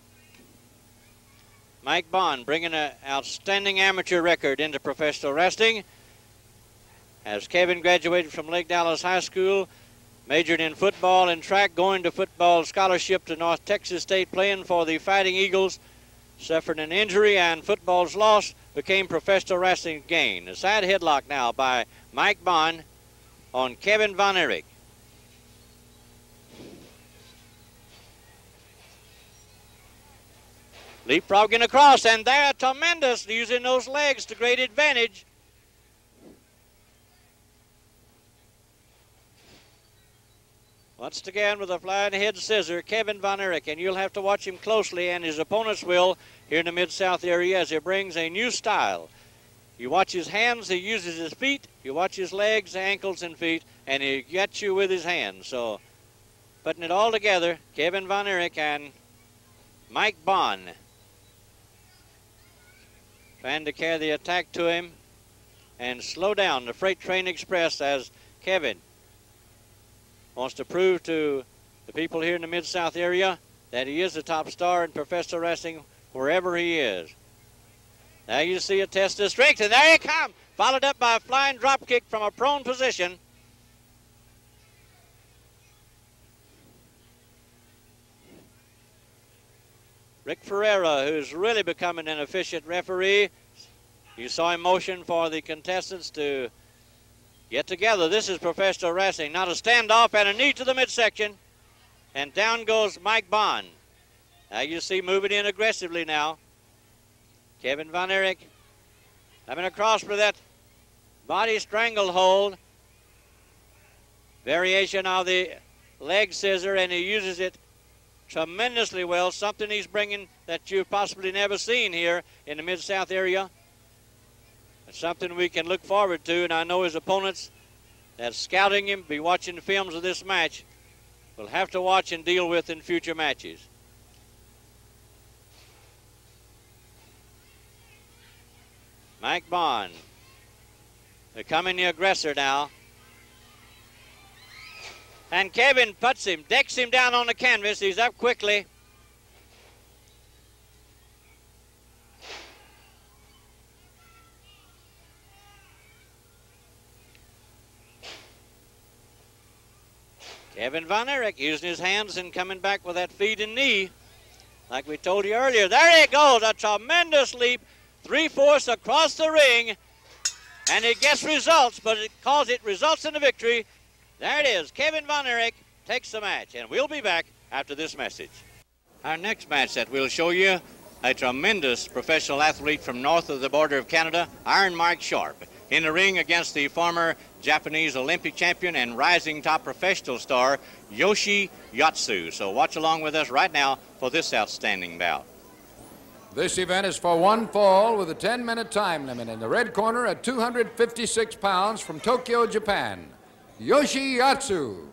Mike Bond bringing an outstanding amateur record into professional wrestling. As Kevin graduated from Lake Dallas High School, majored in football and track, going to football scholarship to North Texas State, playing for the Fighting Eagles, suffered an injury and football's loss, became professional wrestling gain. A side headlock now by Mike Bond on Kevin Von Erich. Leapfrogging across, and they're tremendous, using those legs to great advantage. Once again with a flying head scissor, Kevin Von Erich, and you'll have to watch him closely, and his opponents will, here in the Mid-South area, as he brings a new style. You watch his hands, he uses his feet. You watch his legs, ankles, and feet, and he gets you with his hands. So, putting it all together, Kevin Von Erich and Mike Bond trying to carry the attack to him and slow down the Freight Train Express as Kevin wants to prove to the people here in the Mid-South area that he is the top star in professional wrestling wherever he is. Now you see a test of strength, and there he comes, followed up by a flying drop kick from a prone position. Rick Ferreira, who's really becoming an efficient referee. You saw him motion for the contestants to get together. This is professional wrestling. Not a standoff and a knee to the midsection. And down goes Mike Bond. Now you see moving in aggressively now. Kevin Von Erich coming across for that body stranglehold. Variation of the leg scissor, and he uses it tremendously well. Something he's bringing that you've possibly never seen here in the Mid-South area. It's something we can look forward to, and I know his opponents that's scouting him, be watching the films of this match, will have to watch and deal with in future matches. Mike Bond becoming the aggressor now. And Kevin puts him, decks him down on the canvas. He's up quickly. Kevin Von Erich using his hands and coming back with that feed and knee. Like we told you earlier, there he goes, a tremendous leap, 3/4 across the ring. And he gets results, but because it results in a victory. There it is, Kevin Von Erich takes the match, and we'll be back after this message. Our next match that we'll show you, a tremendous professional athlete from north of the border of Canada, Iron Mike Sharp, in the ring against the former Japanese Olympic champion and rising top professional star, Yoshi Yatsu. So watch along with us right now for this outstanding bout. This event is for one fall with a 10-minute time limit. In the red corner at 256 pounds from Tokyo, Japan, Yoshi Yatsu.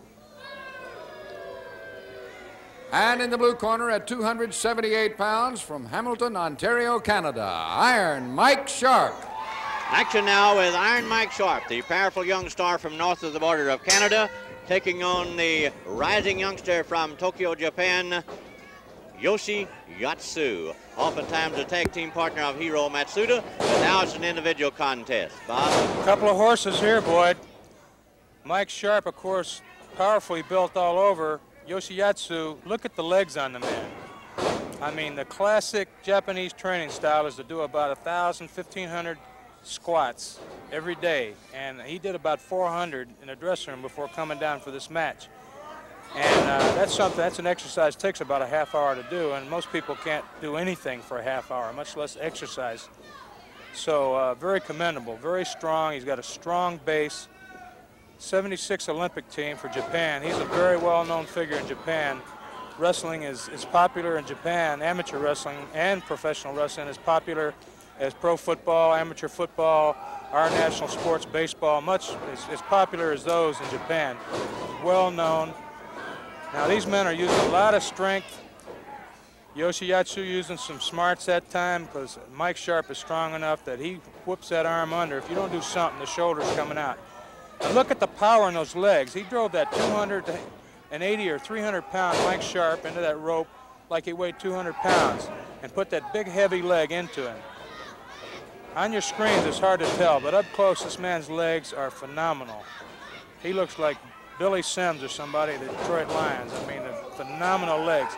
And in the blue corner at 278 pounds from Hamilton, Ontario, Canada, Iron Mike Sharp. Action now with Iron Mike Sharp, the powerful young star from north of the border of Canada, taking on the rising youngster from Tokyo, Japan, Yoshi Yatsu. Oftentimes a tag team partner of Hiro Matsuda, but now it's an individual contest. Bob? A couple of horses here, Boyd. Mike Sharp, of course, powerfully built all over. Yoshiatsu, look at the legs on the man. I mean, the classic Japanese training style is to do about 1,000, 1,500 squats every day, and he did about 400 in the dressing room before coming down for this match. And that's an exercise that takes about a half hour to do, and most people can't do anything for a half hour, much less exercise. So very commendable, very strong. He's got a strong base. 76 Olympic team for Japan. He's a very well-known figure in Japan. Wrestling is popular in Japan. Amateur wrestling and professional wrestling is popular as pro football, amateur football, our national sports, baseball, much as popular as those in Japan. Well-known. Now these men are using a lot of strength. Yoshiatsu using some smarts that time because Mike Sharp is strong enough that he whoops that arm under. If you don't do something, the shoulder's coming out. And look at the power in those legs. He drove that 280 or 300-pound Mike Sharp into that rope like he weighed 200 pounds and put that big heavy leg into him. On your screens, it's hard to tell, but up close, this man's legs are phenomenal. He looks like Billy Sims or somebody, the Detroit Lions. I mean, phenomenal legs.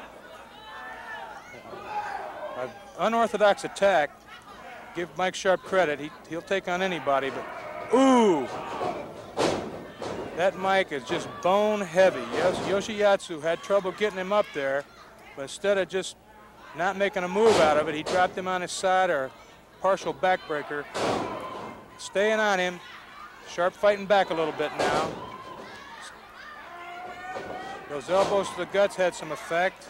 An unorthodox attack. Give Mike Sharp credit. He'll take on anybody, but ooh! That Mike is just bone heavy. Yes, Yoshiatsu had trouble getting him up there, but instead of just not making a move out of it, he dropped him on his side or partial backbreaker. Staying on him. Sharp fighting back a little bit now. Those elbows to the guts had some effect.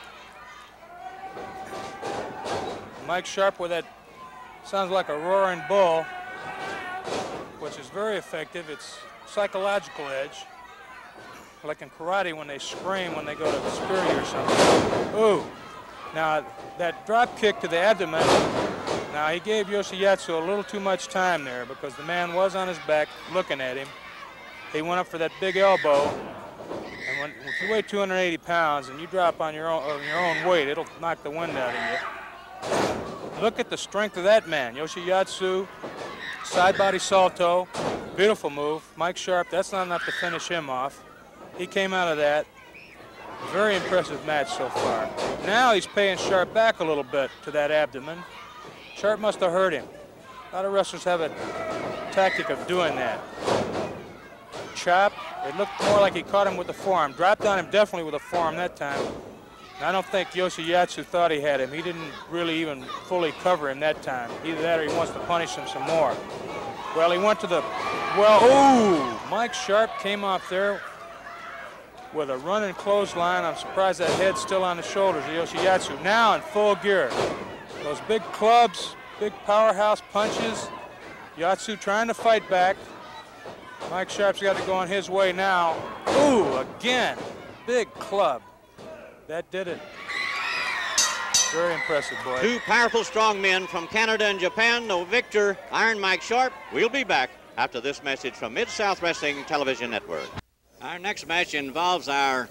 Mike Sharp with that, sounds like a roaring bull, which is very effective. It's psychological edge, like in karate when they scream when they go to the spiri or something. Ooh. Now that drop kick to the abdomen, now he gave Yoshiatsu a little too much time there because the man was on his back looking at him. He went up for that big elbow, and if you weigh 280 pounds and you drop on your own weight, it'll knock the wind out of you. Look at the strength of that man. Yoshiatsu, side body salto, beautiful move. Mike Sharp, that's not enough to finish him off. He came out of that. Very impressive match so far. Now he's paying Sharp back a little bit to that abdomen. Sharp must have hurt him. A lot of wrestlers have a tactic of doing that. Chop. It looked more like he caught him with the forearm. Dropped on him definitely with a forearm that time. I don't think Yoshiatsu thought he had him. He didn't really even fully cover him that time. Either that or he wants to punish him some more. Well, he went to the, ooh! Mike Sharp came off there with a running clothesline. I'm surprised that head's still on the shoulders of Yoshiatsu. Now in full gear. Those big clubs, big powerhouse punches. Yatsu trying to fight back. Mike Sharp's got to go on his way now. Ooh, again, big club. That did it. Very impressive, boy. Two powerful strong men from Canada and Japan. No victor, Iron Mike Sharp. We'll be back after this message from Mid-South Wrestling Television Network. Our next match involves our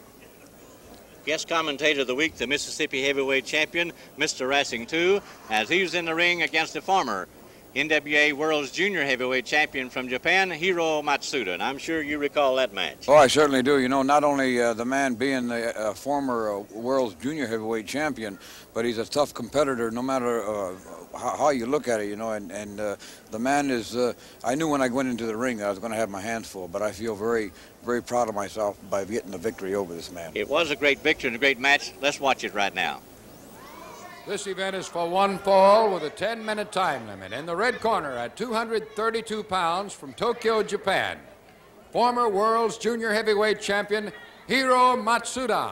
guest commentator of the week, the Mississippi Heavyweight Champion, Mr. Racing 2, as he's in the ring against the former NWA World's Junior Heavyweight Champion from Japan, Hiro Matsuda. And I'm sure you recall that match. Oh, I certainly do. You know, not only the man being the former World's Junior Heavyweight Champion, but he's a tough competitor no matter how you look at it, you know. And the man is, I knew when I went into the ring that I was going to have my hands full, but I feel very, very proud of myself by getting the victory over this man. It was a great victory and a great match. Let's watch it right now. This event is for one fall with a 10-minute time limit. In the red corner at 232 pounds from Tokyo, Japan, former World's Junior Heavyweight Champion, Hiro Matsuda.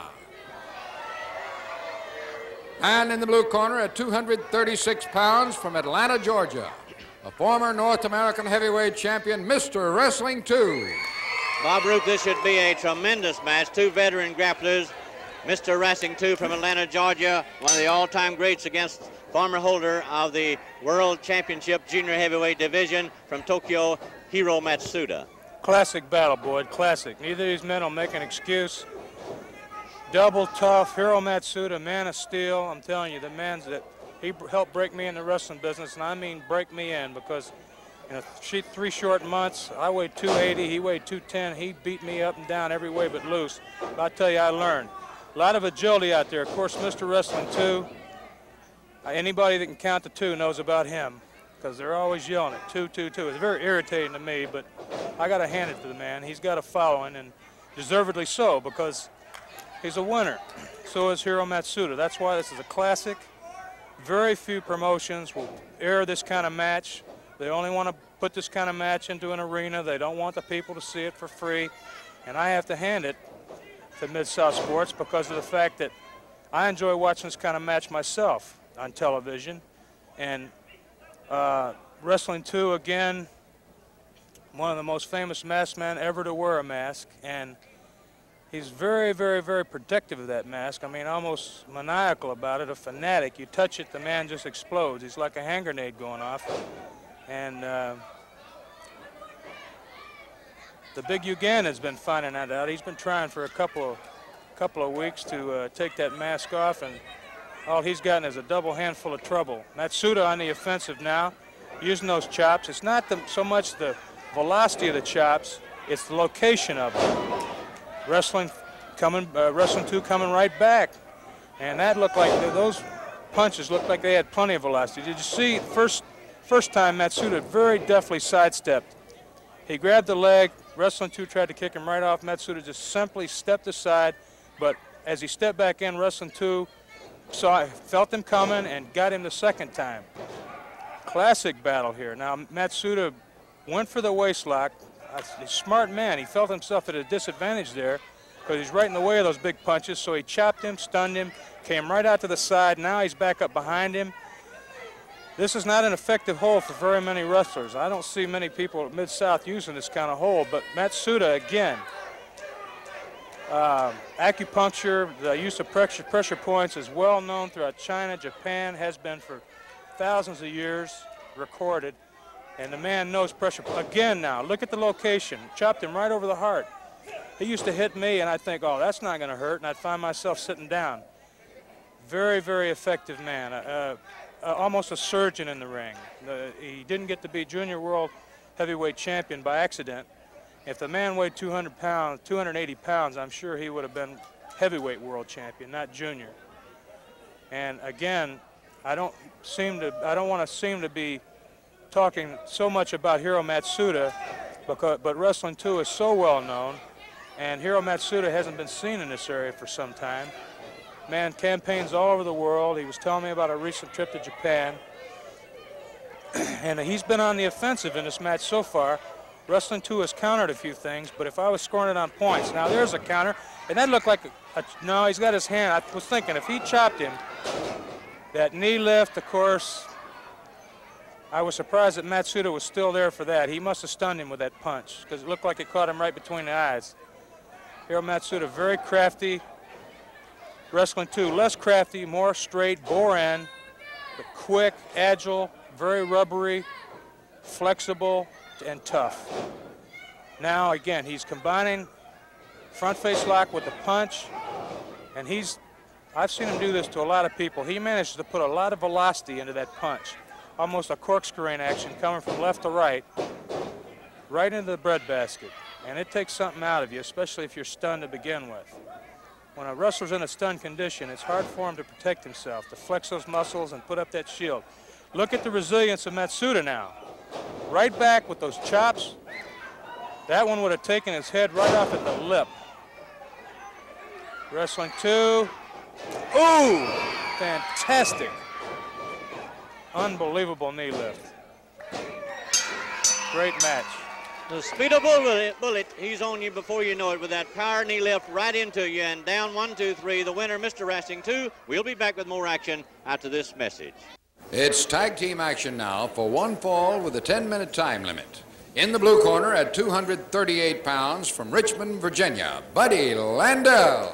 And in the blue corner at 236 pounds from Atlanta, Georgia, a former North American Heavyweight Champion, Mr. Wrestling 2. Bob Roop, this should be a tremendous match. Two veteran grapplers. Mr. Racing 2 from Atlanta, Georgia, one of the all-time greats against former holder of the World Championship Junior Heavyweight Division from Tokyo, Hiro Matsuda. Classic battle, Boyd, classic. Neither of these men will make an excuse. Double tough, Hiro Matsuda, man of steel. I'm telling you, the man's that he helped break me in the wrestling business, and I mean break me in, because In 3 short months, I weighed 280, he weighed 210. He beat me up and down every way but loose. But I tell you, I learned. A lot of agility out there. Of course, Mr. Wrestling 2, anybody that can count to 2 knows about him, because they're always yelling at 2, 2, 2. It's very irritating to me, but I got to hand it to the man. He's got a following, and deservedly so, because he's a winner. So is Hiro Matsuda. That's why this is a classic. Very few promotions will air this kind of match. They only want to put this kind of match into an arena. They don't want the people to see it for free. And I have to hand it to Mid-South Sports because of the fact that I enjoy watching this kind of match myself on television. And Wrestling 2, again, one of the most famous masked men ever to wear a mask. And he's very, very, very protective of that mask. I mean, almost maniacal about it, a fanatic. You touch it, the man just explodes. He's like a hand grenade going off. And the big Uganda's been finding that out. He's been trying for a couple of weeks to take that mask off, and all he's gotten is a double handful of trouble. Matsuda on the offensive now, using those chops. It's not so much the velocity of the chops, it's the location of them. Wrestling 2 coming right back, and that looked like those punches looked like they had plenty of velocity. Did you see first time Matsuda very deftly sidestepped? He grabbed the leg. Wrestling 2 tried to kick him right off. Matsuda just simply stepped aside, but as he stepped back in, Wrestling 2 felt him coming and got him the second time. Classic battle here. Now Matsuda went for the waistlock. He's a smart man. He felt himself at a disadvantage there because he's right in the way of those big punches, so he chopped him, stunned him, came right out to the side. Now he's back up behind him. This is not an effective hold for very many wrestlers. I don't see many people at Mid-South using this kind of hold, but Matsuda, again, acupuncture, the use of pressure points is well known throughout China, Japan, has been for thousands of years, recorded, and the man knows pressure. Again now, look at the location, chopped him right over the heart. He used to hit me, and I'd think, oh, that's not going to hurt, and I'd find myself sitting down. Very, very effective man. Almost a surgeon in the ring. He didn't get to be junior world heavyweight champion by accident. If the man weighed 200 pounds, 280 pounds, I'm sure he would have been heavyweight world champion, not junior. And again, I don't want to seem to be talking so much about Hiro Matsuda, but Wrestling 2 is so well known, and Hiro Matsuda hasn't been seen in this area for some time. Man campaigns all over the world. He was telling me about a recent trip to Japan. And he's been on the offensive in this match so far. Wrestling 2 has countered a few things, but if I was scoring it on points, now there's a counter, and that looked like no, he's got his hand. I was thinking if he chopped him, that knee lift, of course, I was surprised that Matsuda was still there for that. He must have stunned him with that punch because it looked like it caught him right between the eyes. Hiro Matsuda, very crafty. Wrestling 2, less crafty, more straight, bore in, but quick, agile, very rubbery, flexible, and tough. Now, again, he's combining front face lock with the punch, and I've seen him do this to a lot of people. He manages to put a lot of velocity into that punch, almost a corkscrewing action coming from left to right into the breadbasket. And it takes something out of you, especially if you're stunned to begin with. When a wrestler's in a stunned condition, it's hard for him to protect himself, to flex those muscles and put up that shield. Look at the resilience of Matsuda now. Right back with those chops. That one would have taken his head right off at the lip. Wrestling 2. Ooh! Fantastic. Unbelievable knee lift. Great match. The speed of bullet, he's on you before you know it with that power knee lift right into you, and down 1, 2, 3. The winner, Mr. Wrestling 2. We'll be back with more action after this message. It's tag team action now for one fall with a 10-minute time limit. In the blue corner at 238 pounds from Richmond, Virginia, Buddy Landel.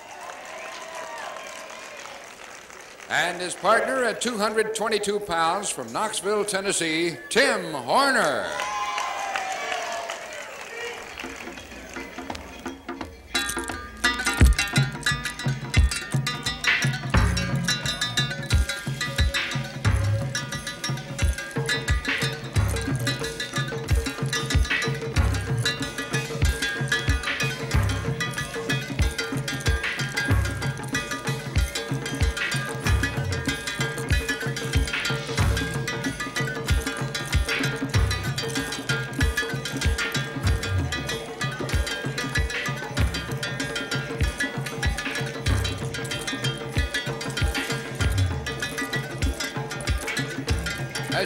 And his partner at 222 pounds from Knoxville, Tennessee, Tim Horner.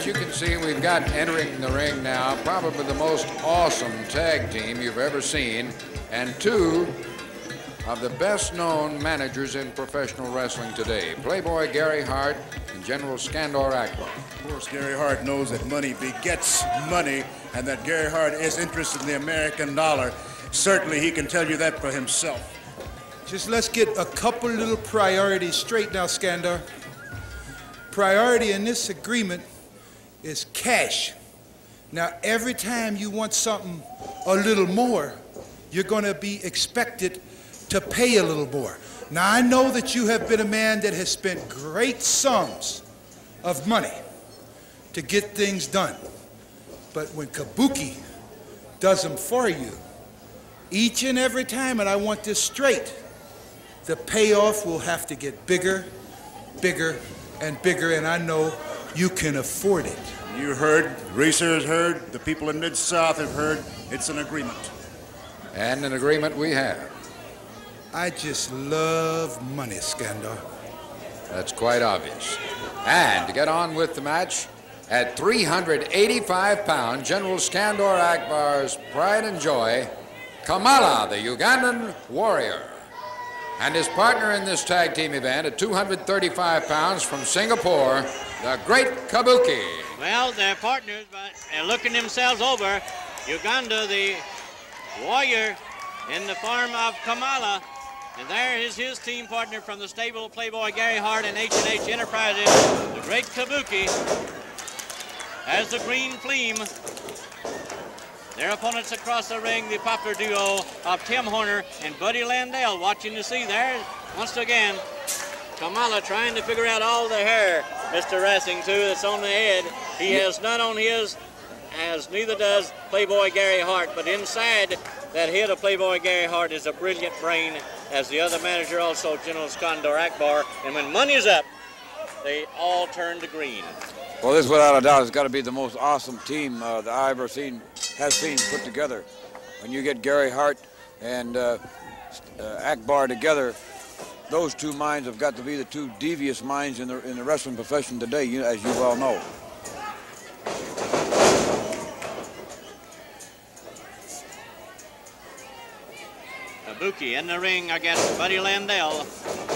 as you can see, we've got entering the ring now probably the most awesome tag team you've ever seen, and two of the best-known managers in professional wrestling today, Playboy Gary Hart and General Skandor Akbar. Of course, Gary Hart knows that money begets money, and that Gary Hart is interested in the American dollar. Certainly, he can tell you that for himself. Just let's get a couple little priorities straight now, Skandor. Priority in this agreement is cash. Now, every time you want something a little more, you're going to be expected to pay a little more. Now, I know that you have been a man that has spent great sums of money to get things done. But when Kabuki does them for you, each and every time, and I want this straight, the payoff will have to get bigger, bigger, and bigger, and I know you can afford it. You heard, Reeser has heard, the people in Mid-South have heard. It's an agreement. And an agreement we have. I just love money, Skandor. That's quite obvious. And to get on with the match, at 385 pounds, General Skandor Akbar's pride and joy, Kamala, the Ugandan warrior. And his partner in this tag team event at 235 pounds from Singapore, the Great Kabuki. Well, their partners are looking themselves over. Uganda, the warrior in the form of Kamala. And there is his team partner from the stable, Playboy Gary Hart and H&H Enterprises, the Great Kabuki, as the Green Flame. Their opponents across the ring, the popular duo of Tim Horner and Buddy Landell, watching to see there. Once again, Kamala trying to figure out all the hair, Mr. Racing, too, that's on the head. He has none on his, as neither does Playboy Gary Hart. But inside that head of Playboy Gary Hart is a brilliant brain, as the other manager, also General Skandor Akbar. And when money's up, they all turn to green. Well, this, without a doubt, has got to be the most awesome team that I've ever seen put together. When you get Gary Hart and Akbar together, those two minds have got to be the two devious minds in the wrestling profession today, as you well know. Kabuki in the ring against Buddy Landell.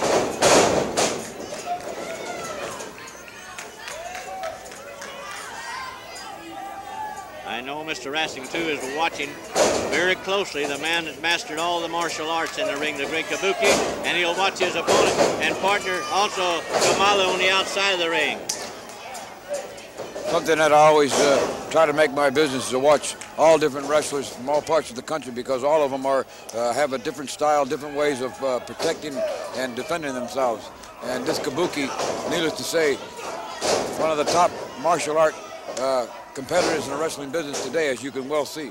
I know Mr. Racing, too, is watching very closely the man that mastered all the martial arts in the ring, the Great Kabuki, and he'll watch his opponent and partner, also Kamala, on the outside of the ring. Something that I always try to make my business is to watch all different wrestlers from all parts of the country, because all of them have a different style, different ways of protecting and defending themselves. And this Kabuki, needless to say, one of the top martial art competitors in the wrestling business today, as you can well see.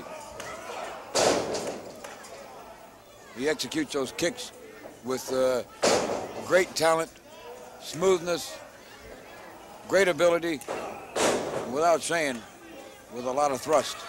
He executes those kicks with great talent, smoothness, great ability, and without saying, with a lot of thrust.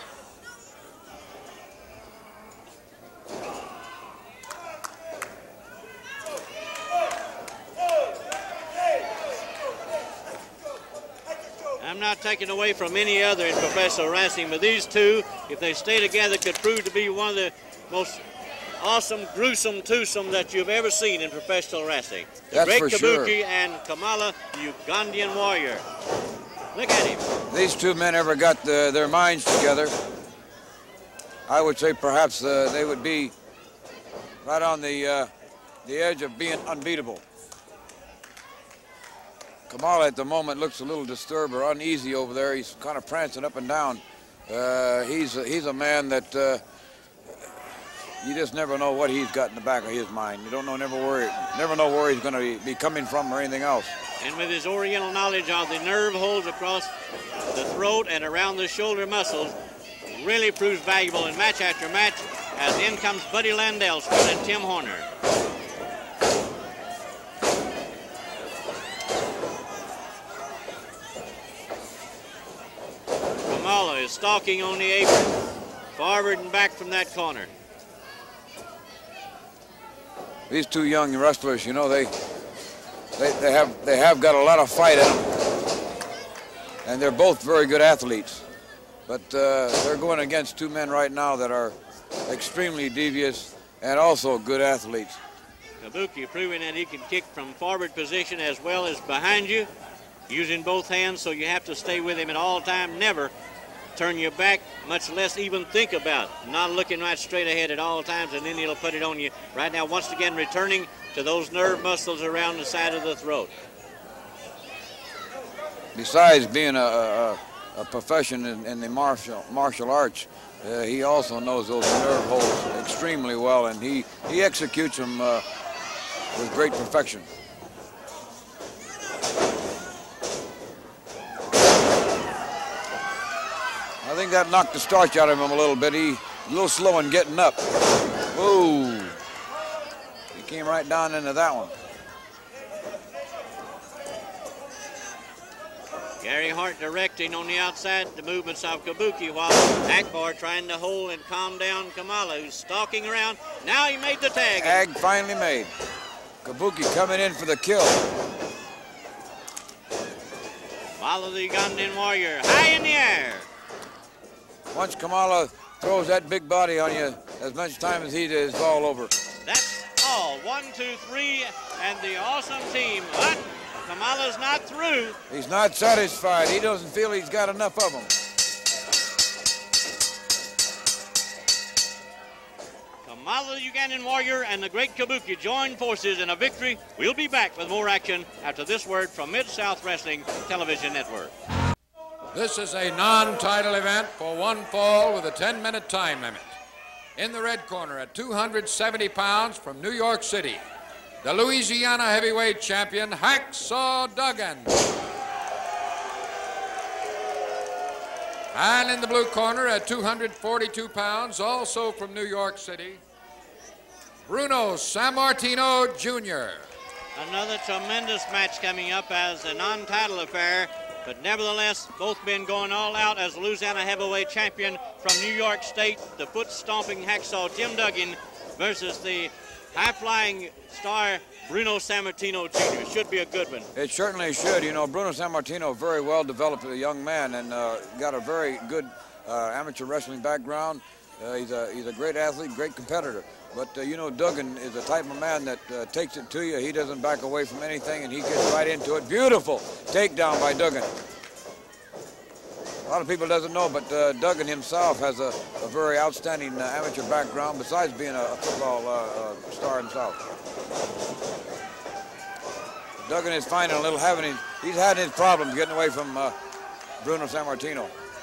I'm not taking away from any other in professional wrestling, but these two, if they stay together, could prove to be one of the most awesome, gruesome twosome that you've ever seen in professional wrestling. The Great Kabuki and Kamala, the Ugandan warrior. Look at him. These two men ever got their minds together, I would say perhaps they would be right on the edge of being unbeatable. Kamala at the moment looks a little disturbed or uneasy over there. He's kind of prancing up and down. He's a man that you just never know what he's got in the back of his mind. You don't know, never know where he's going to be coming from or anything else. And with his oriental knowledge of the nerve holes across the throat and around the shoulder muscles, really proves valuable in match after match, as in comes Buddy Landell, spinning Tim Horner. Kamala is stalking on the apron, forward and back from that corner. These two young wrestlers, you know, they have got a lot of fight in them. and they're both very good athletes. But they're going against two men right now that are extremely devious and also good athletes. Kabuki proving that he can kick from forward position as well as behind you, using both hands, so you have to stay with him at all times. Never turn your back, much less even think about not looking right straight ahead at all times, and then he'll put it on you. Right now, once again, returning to those nerve muscles around the side of the throat. Besides being a profession in the martial arts, he also knows those nerve holes extremely well, and he executes them with great perfection. I think that knocked the starch out of him a little bit. He's a little slow in getting up. Ooh. He came right down into that one. Gary Hart directing on the outside the movements of Kabuki, while Akbar trying to hold and calm down Kamala, who's stalking around. Now he made the tag. Tag finally made. Kabuki coming in for the kill. Follow the Ugandan warrior high in the air. Once Kamala throws that big body on you, as much time as he does, it's all over. That's all. 1, 2, 3, and the awesome team. But Kamala's not through. He's not satisfied. He doesn't feel he's got enough of them. Kamala, the Ugandan warrior, and the great Kabuki join forces in a victory. We'll be back with more action after this word from Mid-South Wrestling Television Network. This is a non-title event for one fall with a 10-minute time limit. In the red corner at 270 pounds from New York City, the Louisiana heavyweight champion, Hacksaw Duggan. And in the blue corner at 242 pounds, also from New York City, Bruno Sammartino Jr. Another tremendous match coming up as a non-title affair. But nevertheless, both men going all out as Louisiana heavyweight champion from New York State, the foot-stomping hacksaw Tim Duggan versus the high-flying star Bruno Sammartino Jr. Should be a good one. It certainly should. You know, Bruno Sammartino, very well developed as a young man, and got a very good amateur wrestling background. He's a great athlete, great competitor. But, you know, Duggan is the type of man that takes it to you. He doesn't back away from anything, and he gets right into it. Beautiful takedown by Duggan. A lot of people doesn't know, but Duggan himself has a very outstanding amateur background, besides being a football star himself. Duggan is finding a little he's had his problems getting away from Bruno Sammartino.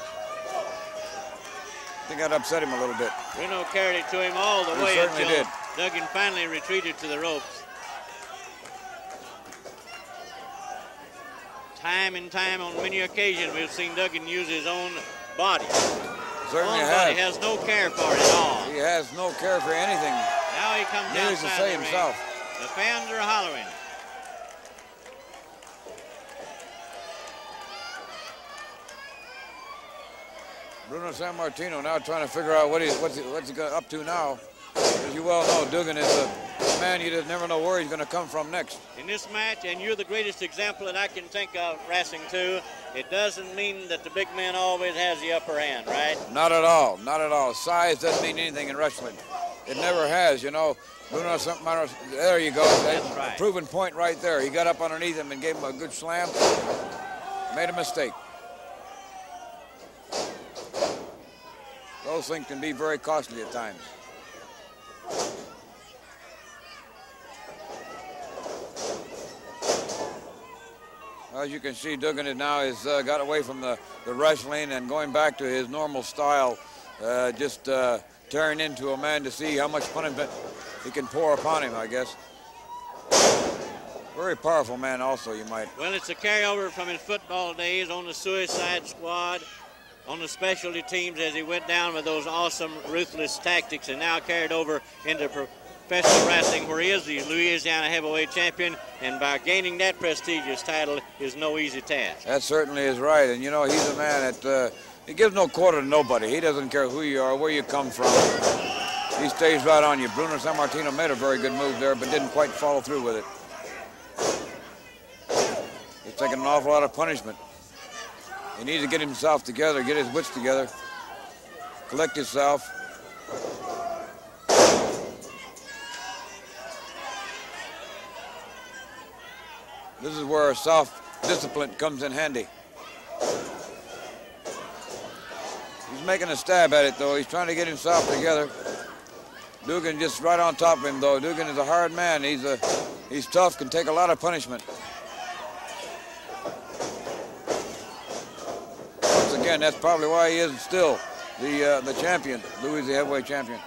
I think that upset him a little bit. Bruno carried it to him all the way until did. Duggan finally retreated to the ropes. Time and time on many occasions we've seen Duggan use his own body. Certainly has. He has no care for it at all. He has no care for anything. Now he comes Needless outside to say the himself. ring. The fans are hollering. Bruno Sammartino now trying to figure out what's he up to now. As you well know, Duggan is a man you just never know where he's going to come from next. In this match, and you're the greatest example that I can think of wrestling too, it doesn't mean that the big man always has the upper hand, right? Not at all, not at all. Size doesn't mean anything in wrestling. It never has, you know. Bruno Sammartino, there you go. That's right. Proven point right there. He got up underneath him and gave him a good slam. Made a mistake. Those things can be very costly at times. As you can see, Duggan has got away from the wrestling and going back to his normal style, just tearing into a man to see how much punishment he can pour upon him, I guess. Very powerful man also, you might. Well, it's a carryover from his football days on the Suicide Squad, on the specialty teams as he went down with those awesome, ruthless tactics, and now carried over into professional wrestling, where he is the Louisiana heavyweight champion, and by gaining that prestigious title is no easy task. That certainly is right, and you know, he's a man that he gives no quarter to nobody. He doesn't care who you are, where you come from. He stays right on you. Bruno Sammartino made a very good move there, but didn't quite follow through with it. He's taking an awful lot of punishment. He needs to get himself together, get his wits together, collect himself. This is where self-discipline comes in handy. He's making a stab at it, though. He's trying to get himself together. Dugan just right on top of him, though. Dugan is a hard man. He's tough, can take a lot of punishment. Once again, that's probably why he is still the champion. Louis is the heavyweight champion.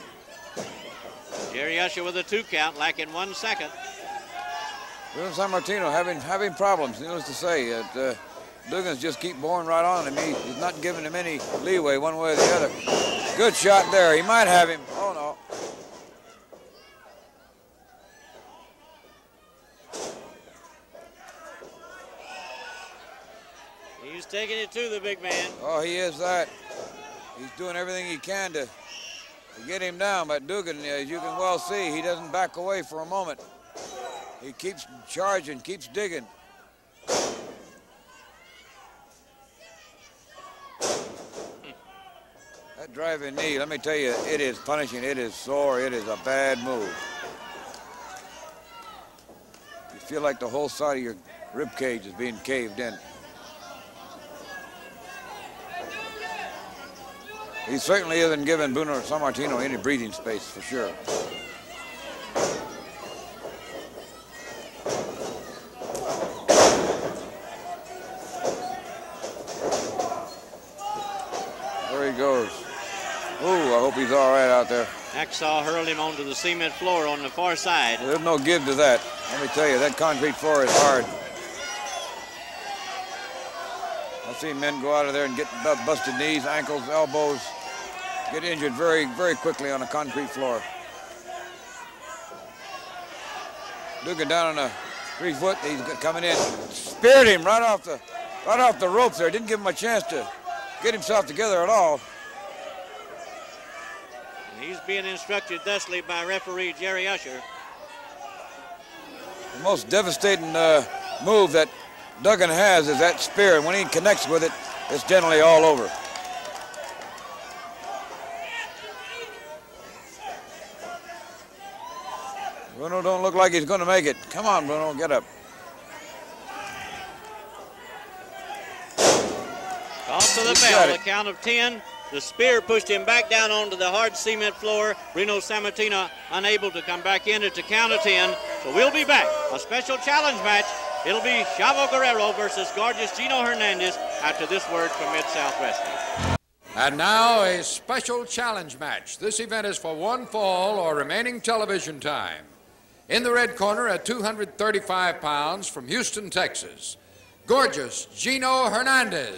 Jerry Usher with a 2 count, lacking 1 second. Bruno Sammartino having problems, needless to say. Dugan's just keep boring right on him. He's not giving him any leeway one way or the other. Good shot there. He might have him. Oh, no. He's taking it to the big man. Oh, he is that. He's doing everything he can to get him down. But Dugan, as you can well see, he doesn't back away for a moment. He keeps charging, keeps digging. That driving knee, let me tell you, it is punishing, it is sore, it is a bad move. You feel like the whole side of your rib cage is being caved in. He certainly isn't giving Bruno Sammartino any breathing space, for sure. There he goes. Ooh, I hope he's all right out there. Hacksaw hurled him onto the cement floor on the far side. There's no give to that. Let me tell you, that concrete floor is hard. I've seen men go out of there and get busted knees, ankles, elbows, get injured very, very quickly on a concrete floor. Dugan down on the 3 foot, he's coming in, speared him right off the ropes there. Didn't give him a chance to get himself together at all. He's being instructed thusly by referee Jerry Usher. The most devastating move that Dugan has is that spear, and when he connects with it, it's generally all over. Bruno don't look like he's going to make it. Come on, Bruno, get up. Off to the bell, the count of 10. The spear pushed him back down onto the hard cement floor. Bruno Sammartino unable to come back in at the count of 10. So we'll be back. A special challenge match. It'll be Chavo Guerrero versus Gorgeous Gino Hernandez after this word from Mid-South Wrestling. And now a special challenge match. This event is for 1 fall or remaining television time. In the red corner at 235 pounds from Houston, Texas, Gorgeous Gino Hernandez.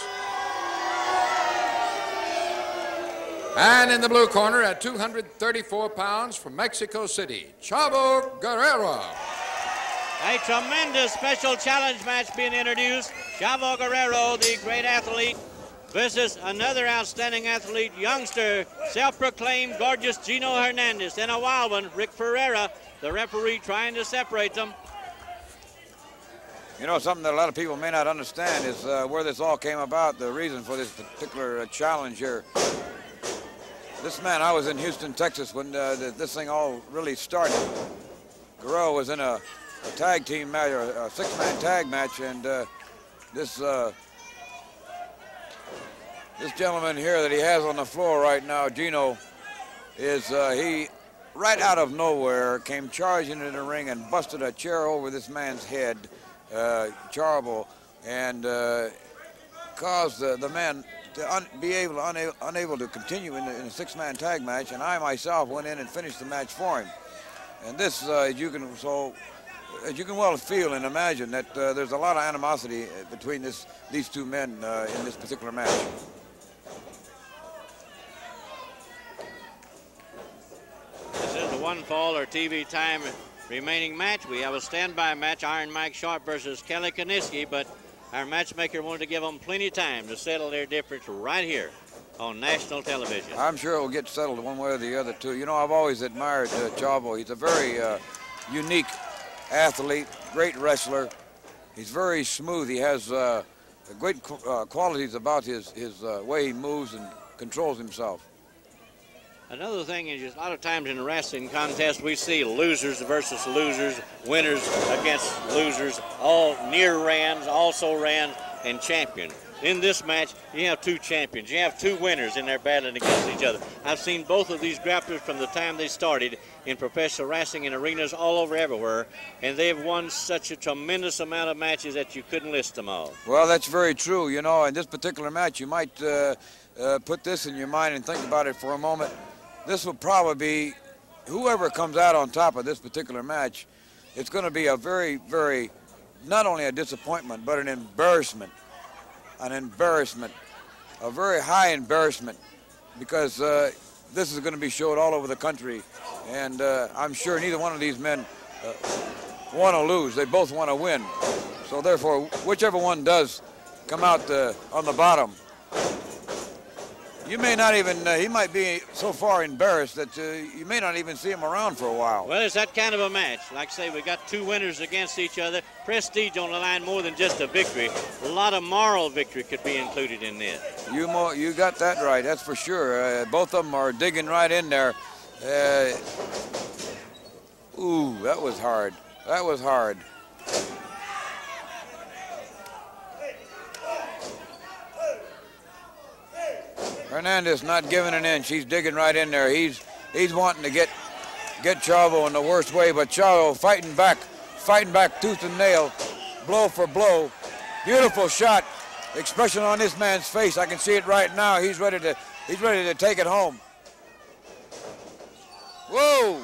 And in the blue corner at 234 pounds from Mexico City, Chavo Guerrero. A tremendous special challenge match being introduced. Chavo Guerrero, the great athlete, versus another outstanding athlete, youngster, self-proclaimed Gorgeous Gino Hernandez. And a wild one, Rick Ferreira, the referee trying to separate them. You know, something that a lot of people may not understand is where this all came about, the reason for this particular challenge here. This man, I was in Houston, Texas when this thing all really started. Guerrero was in a tag team match, or a 6-man tag match, and this gentleman here that he has on the floor right now, Gino, is he right out of nowhere came charging in the ring and busted a chair over this man's head, Chavo, and caused the man to be unable to continue in a 6-man tag match, and I myself went in and finished the match for him. And this, as you can well feel and imagine, that there's a lot of animosity between these two men in this particular match. This is the 1 fall or TV time remaining match. We have a standby match, Iron Mike Sharp versus Kelly Kiniski, but our matchmaker wanted to give them plenty of time to settle their difference right here on national television. I'm sure it will get settled one way or the other, too. You know, I've always admired Chavo. He's a very unique athlete, great wrestler. He's very smooth. He has great qualities about his way he moves and controls himself. Another thing is, just a lot of times in a wrestling contest, we see losers versus losers, winners against losers, all near rans, also ran, and champion. In this match, you have two champions. You have two winners in there battling against each other. I've seen both of these grapplers from the time they started in professional wrestling in arenas all over everywhere, and they've won such a tremendous amount of matches that you couldn't list them all. Well, that's very true. You know, in this particular match, you might put this in your mind and think about it for a moment. This will probably be, whoever comes out on top of this particular match, it's going to be a very, very, not only a disappointment, but an embarrassment, a very high embarrassment, because this is going to be showed all over the country, and I'm sure neither one of these men want to lose. They both want to win. So therefore, whichever one does come out on the bottom, you may not even, he might be so far embarrassed that you may not even see him around for a while. Well, it's that kind of a match. Like I say, we got two winners against each other. Prestige on the line more than just a victory. A lot of moral victory could be included in this. You got that right, that's for sure. Both of them are digging right in there. Ooh, that was hard. That was hard. Hernandez not giving an inch. He's digging right in there. He's wanting to get Chavo in the worst way, but Chavo fighting back tooth and nail, blow for blow. Beautiful shot. Expression on this man's face. I can see it right now. He's ready to take it home. Whoa!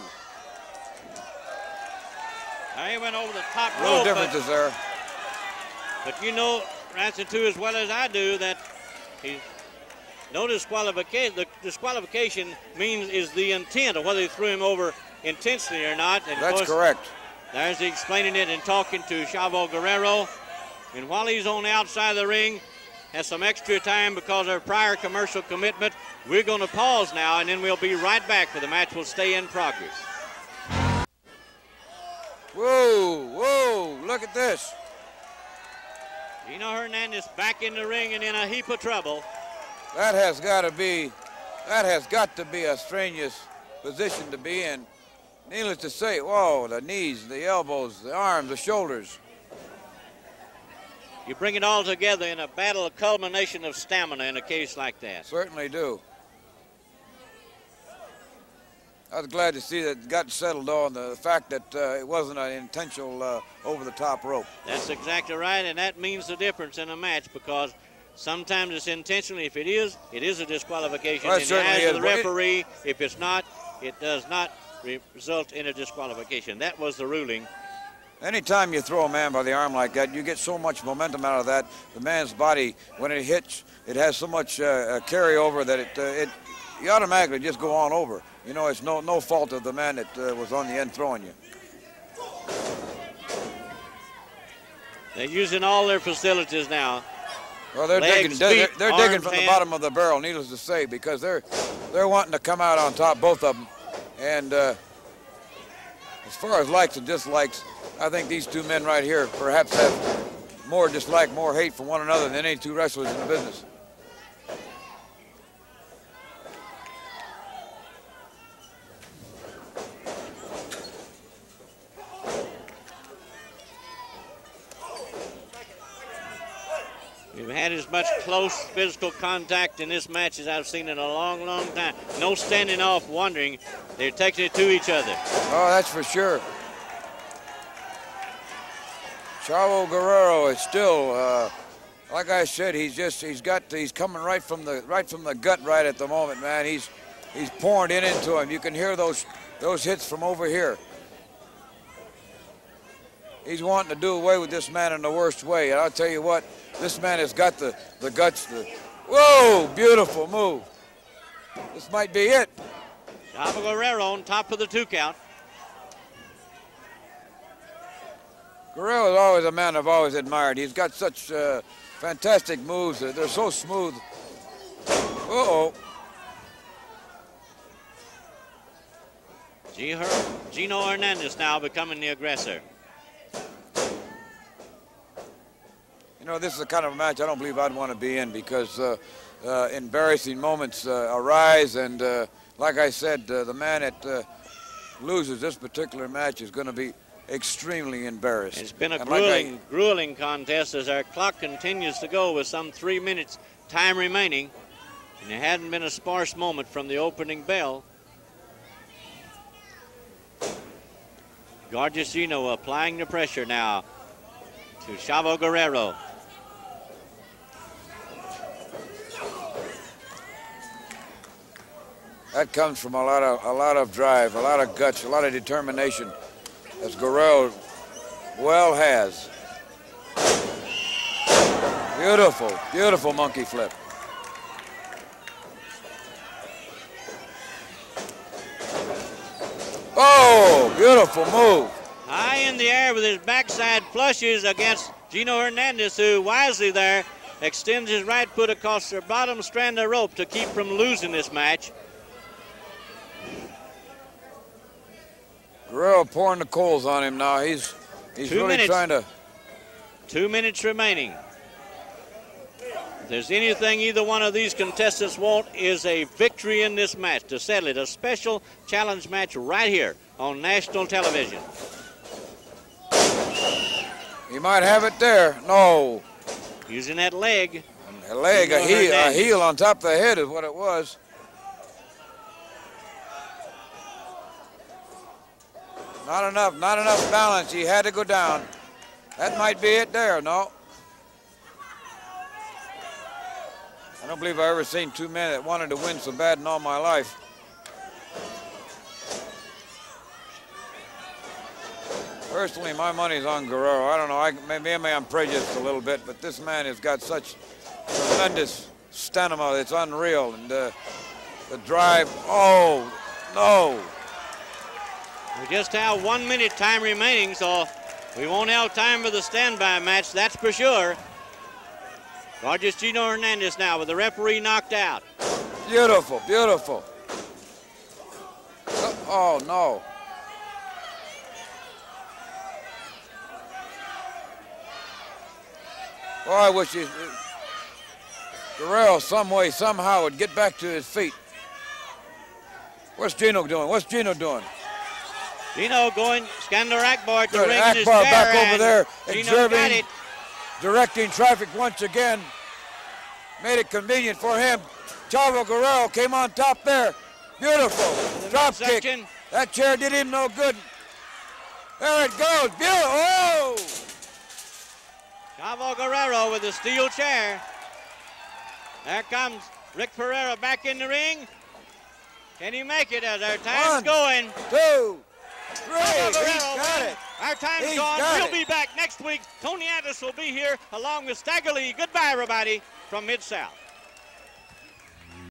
Now he went over the top rope. No differences there. But you know, Ransom too, as well as I do, that he's no disqualification. The disqualification is the intent of whether he threw him over intentionally or not. And that's of course, correct. There's he explaining it and talking to Chavo Guerrero. And while he's on the outside of the ring, has some extra time because of prior commercial commitment. We're going to pause now, and then we'll be right back, for the match will stay in progress. Whoa, whoa, look at this. Gino Hernandez back in the ring and in a heap of trouble. That has got to be a strenuous position to be in. Needless to say, whoa, the knees, the elbows, the arms, the shoulders. You bring it all together in a battle, a culmination of stamina in a case like that. Certainly do. I was glad to see that it got settled on the fact that it wasn't an intentional over-the-top rope. That's exactly right, and that means the difference in a match, because sometimes it's intentional. If it is a disqualification Well, in the eyes of the referee. If it's not, it does not result in a disqualification. That was the ruling. Anytime you throw a man by the arm like that, you get so much momentum out of that. The man's body, when it hits, it has so much carryover that you automatically just go on over. You know, it's no fault of the man that was on the end throwing you. They're using all their facilities now. Well, they're Legs, digging. feet, They're digging arms, from the hands. bottom of the barrel, needless to say, because they're wanting to come out on top, both of them. And as far as likes and dislikes, I think these two men right here perhaps have more dislike, more hate for one another than any two wrestlers in the business. We've had as much close physical contact in this match as I've seen in a long, long time. No standing off wondering. They're taking it to each other. Oh, that's for sure. Chavo Guerrero is still, like I said, he's coming right from the gut right at the moment, man. He's pouring it into him. You can hear those hits from over here. He's wanting to do away with this man in the worst way. And I'll tell you what, this man has got the guts. Whoa, beautiful move. This might be it. Chavo Guerrero on top of the 2 count. Guerrero is always a man I've always admired. He's got such fantastic moves. They're so smooth. Uh-oh. Gino Hernandez now becoming the aggressor. You know, this is the kind of a match I don't believe I'd want to be in because embarrassing moments arise, and like I said, the man that loses this particular match is going to be extremely embarrassed. It's been a and grueling contest as our clock continues to go with some 3 minutes time remaining, and there hadn't been a sparse moment from the opening bell. Gorgeous Gino applying the pressure now to Chavo Guerrero. That comes from a lot of drive, a lot of guts, a lot of determination, as Guerrero well has. Beautiful, beautiful monkey flip. Oh, beautiful move. High in the air with his backside flushes against Gino Hernandez, who wisely there extends his right foot across the bottom strand of rope to keep from losing this match. Guerrero pouring the coals on him now. He's really trying to. 2 minutes remaining. If there's anything either one of these contestants want is a victory in this match to settle it. A special challenge match right here on national television. He might have it there. No. Using that leg. A leg, a heel on top of the head is what it was. Not enough balance. He had to go down. That might be it there, no. I don't believe I've ever seen two men that wanted to win so bad in all my life. Personally, my money's on Guerrero. I don't know, maybe I'm prejudiced a little bit, but this man has got such tremendous stamina. It's unreal. And the drive, oh, no. We just have 1 minute time remaining, so we won't have time for the standby match, that's for sure. Gorgeous Gino Hernandez now with the referee knocked out. Beautiful, beautiful. Oh, no. Boy, I wish Guerrero some way, somehow would get back to his feet. What's Gino doing? What's Gino doing? Gino going, Skandar Akbar to Good. ring in his Akbar chair, back over there, Gino got it. Directing traffic once again. Made it convenient for him. Chavo Guerrero came on top there. Beautiful. Drop kick. That chair did him no good. There it goes. Beautiful. Oh! Chavo Guerrero with the steel chair. There comes Rick Pereira back in the ring. Can he make it as our time's going? 2, 3. Chavo Guerrero, He's got it. Our time's He's gone. got We'll it. be back next week. Tony Atlas will be here along with Stagger Lee. Goodbye, everybody, from Mid-South.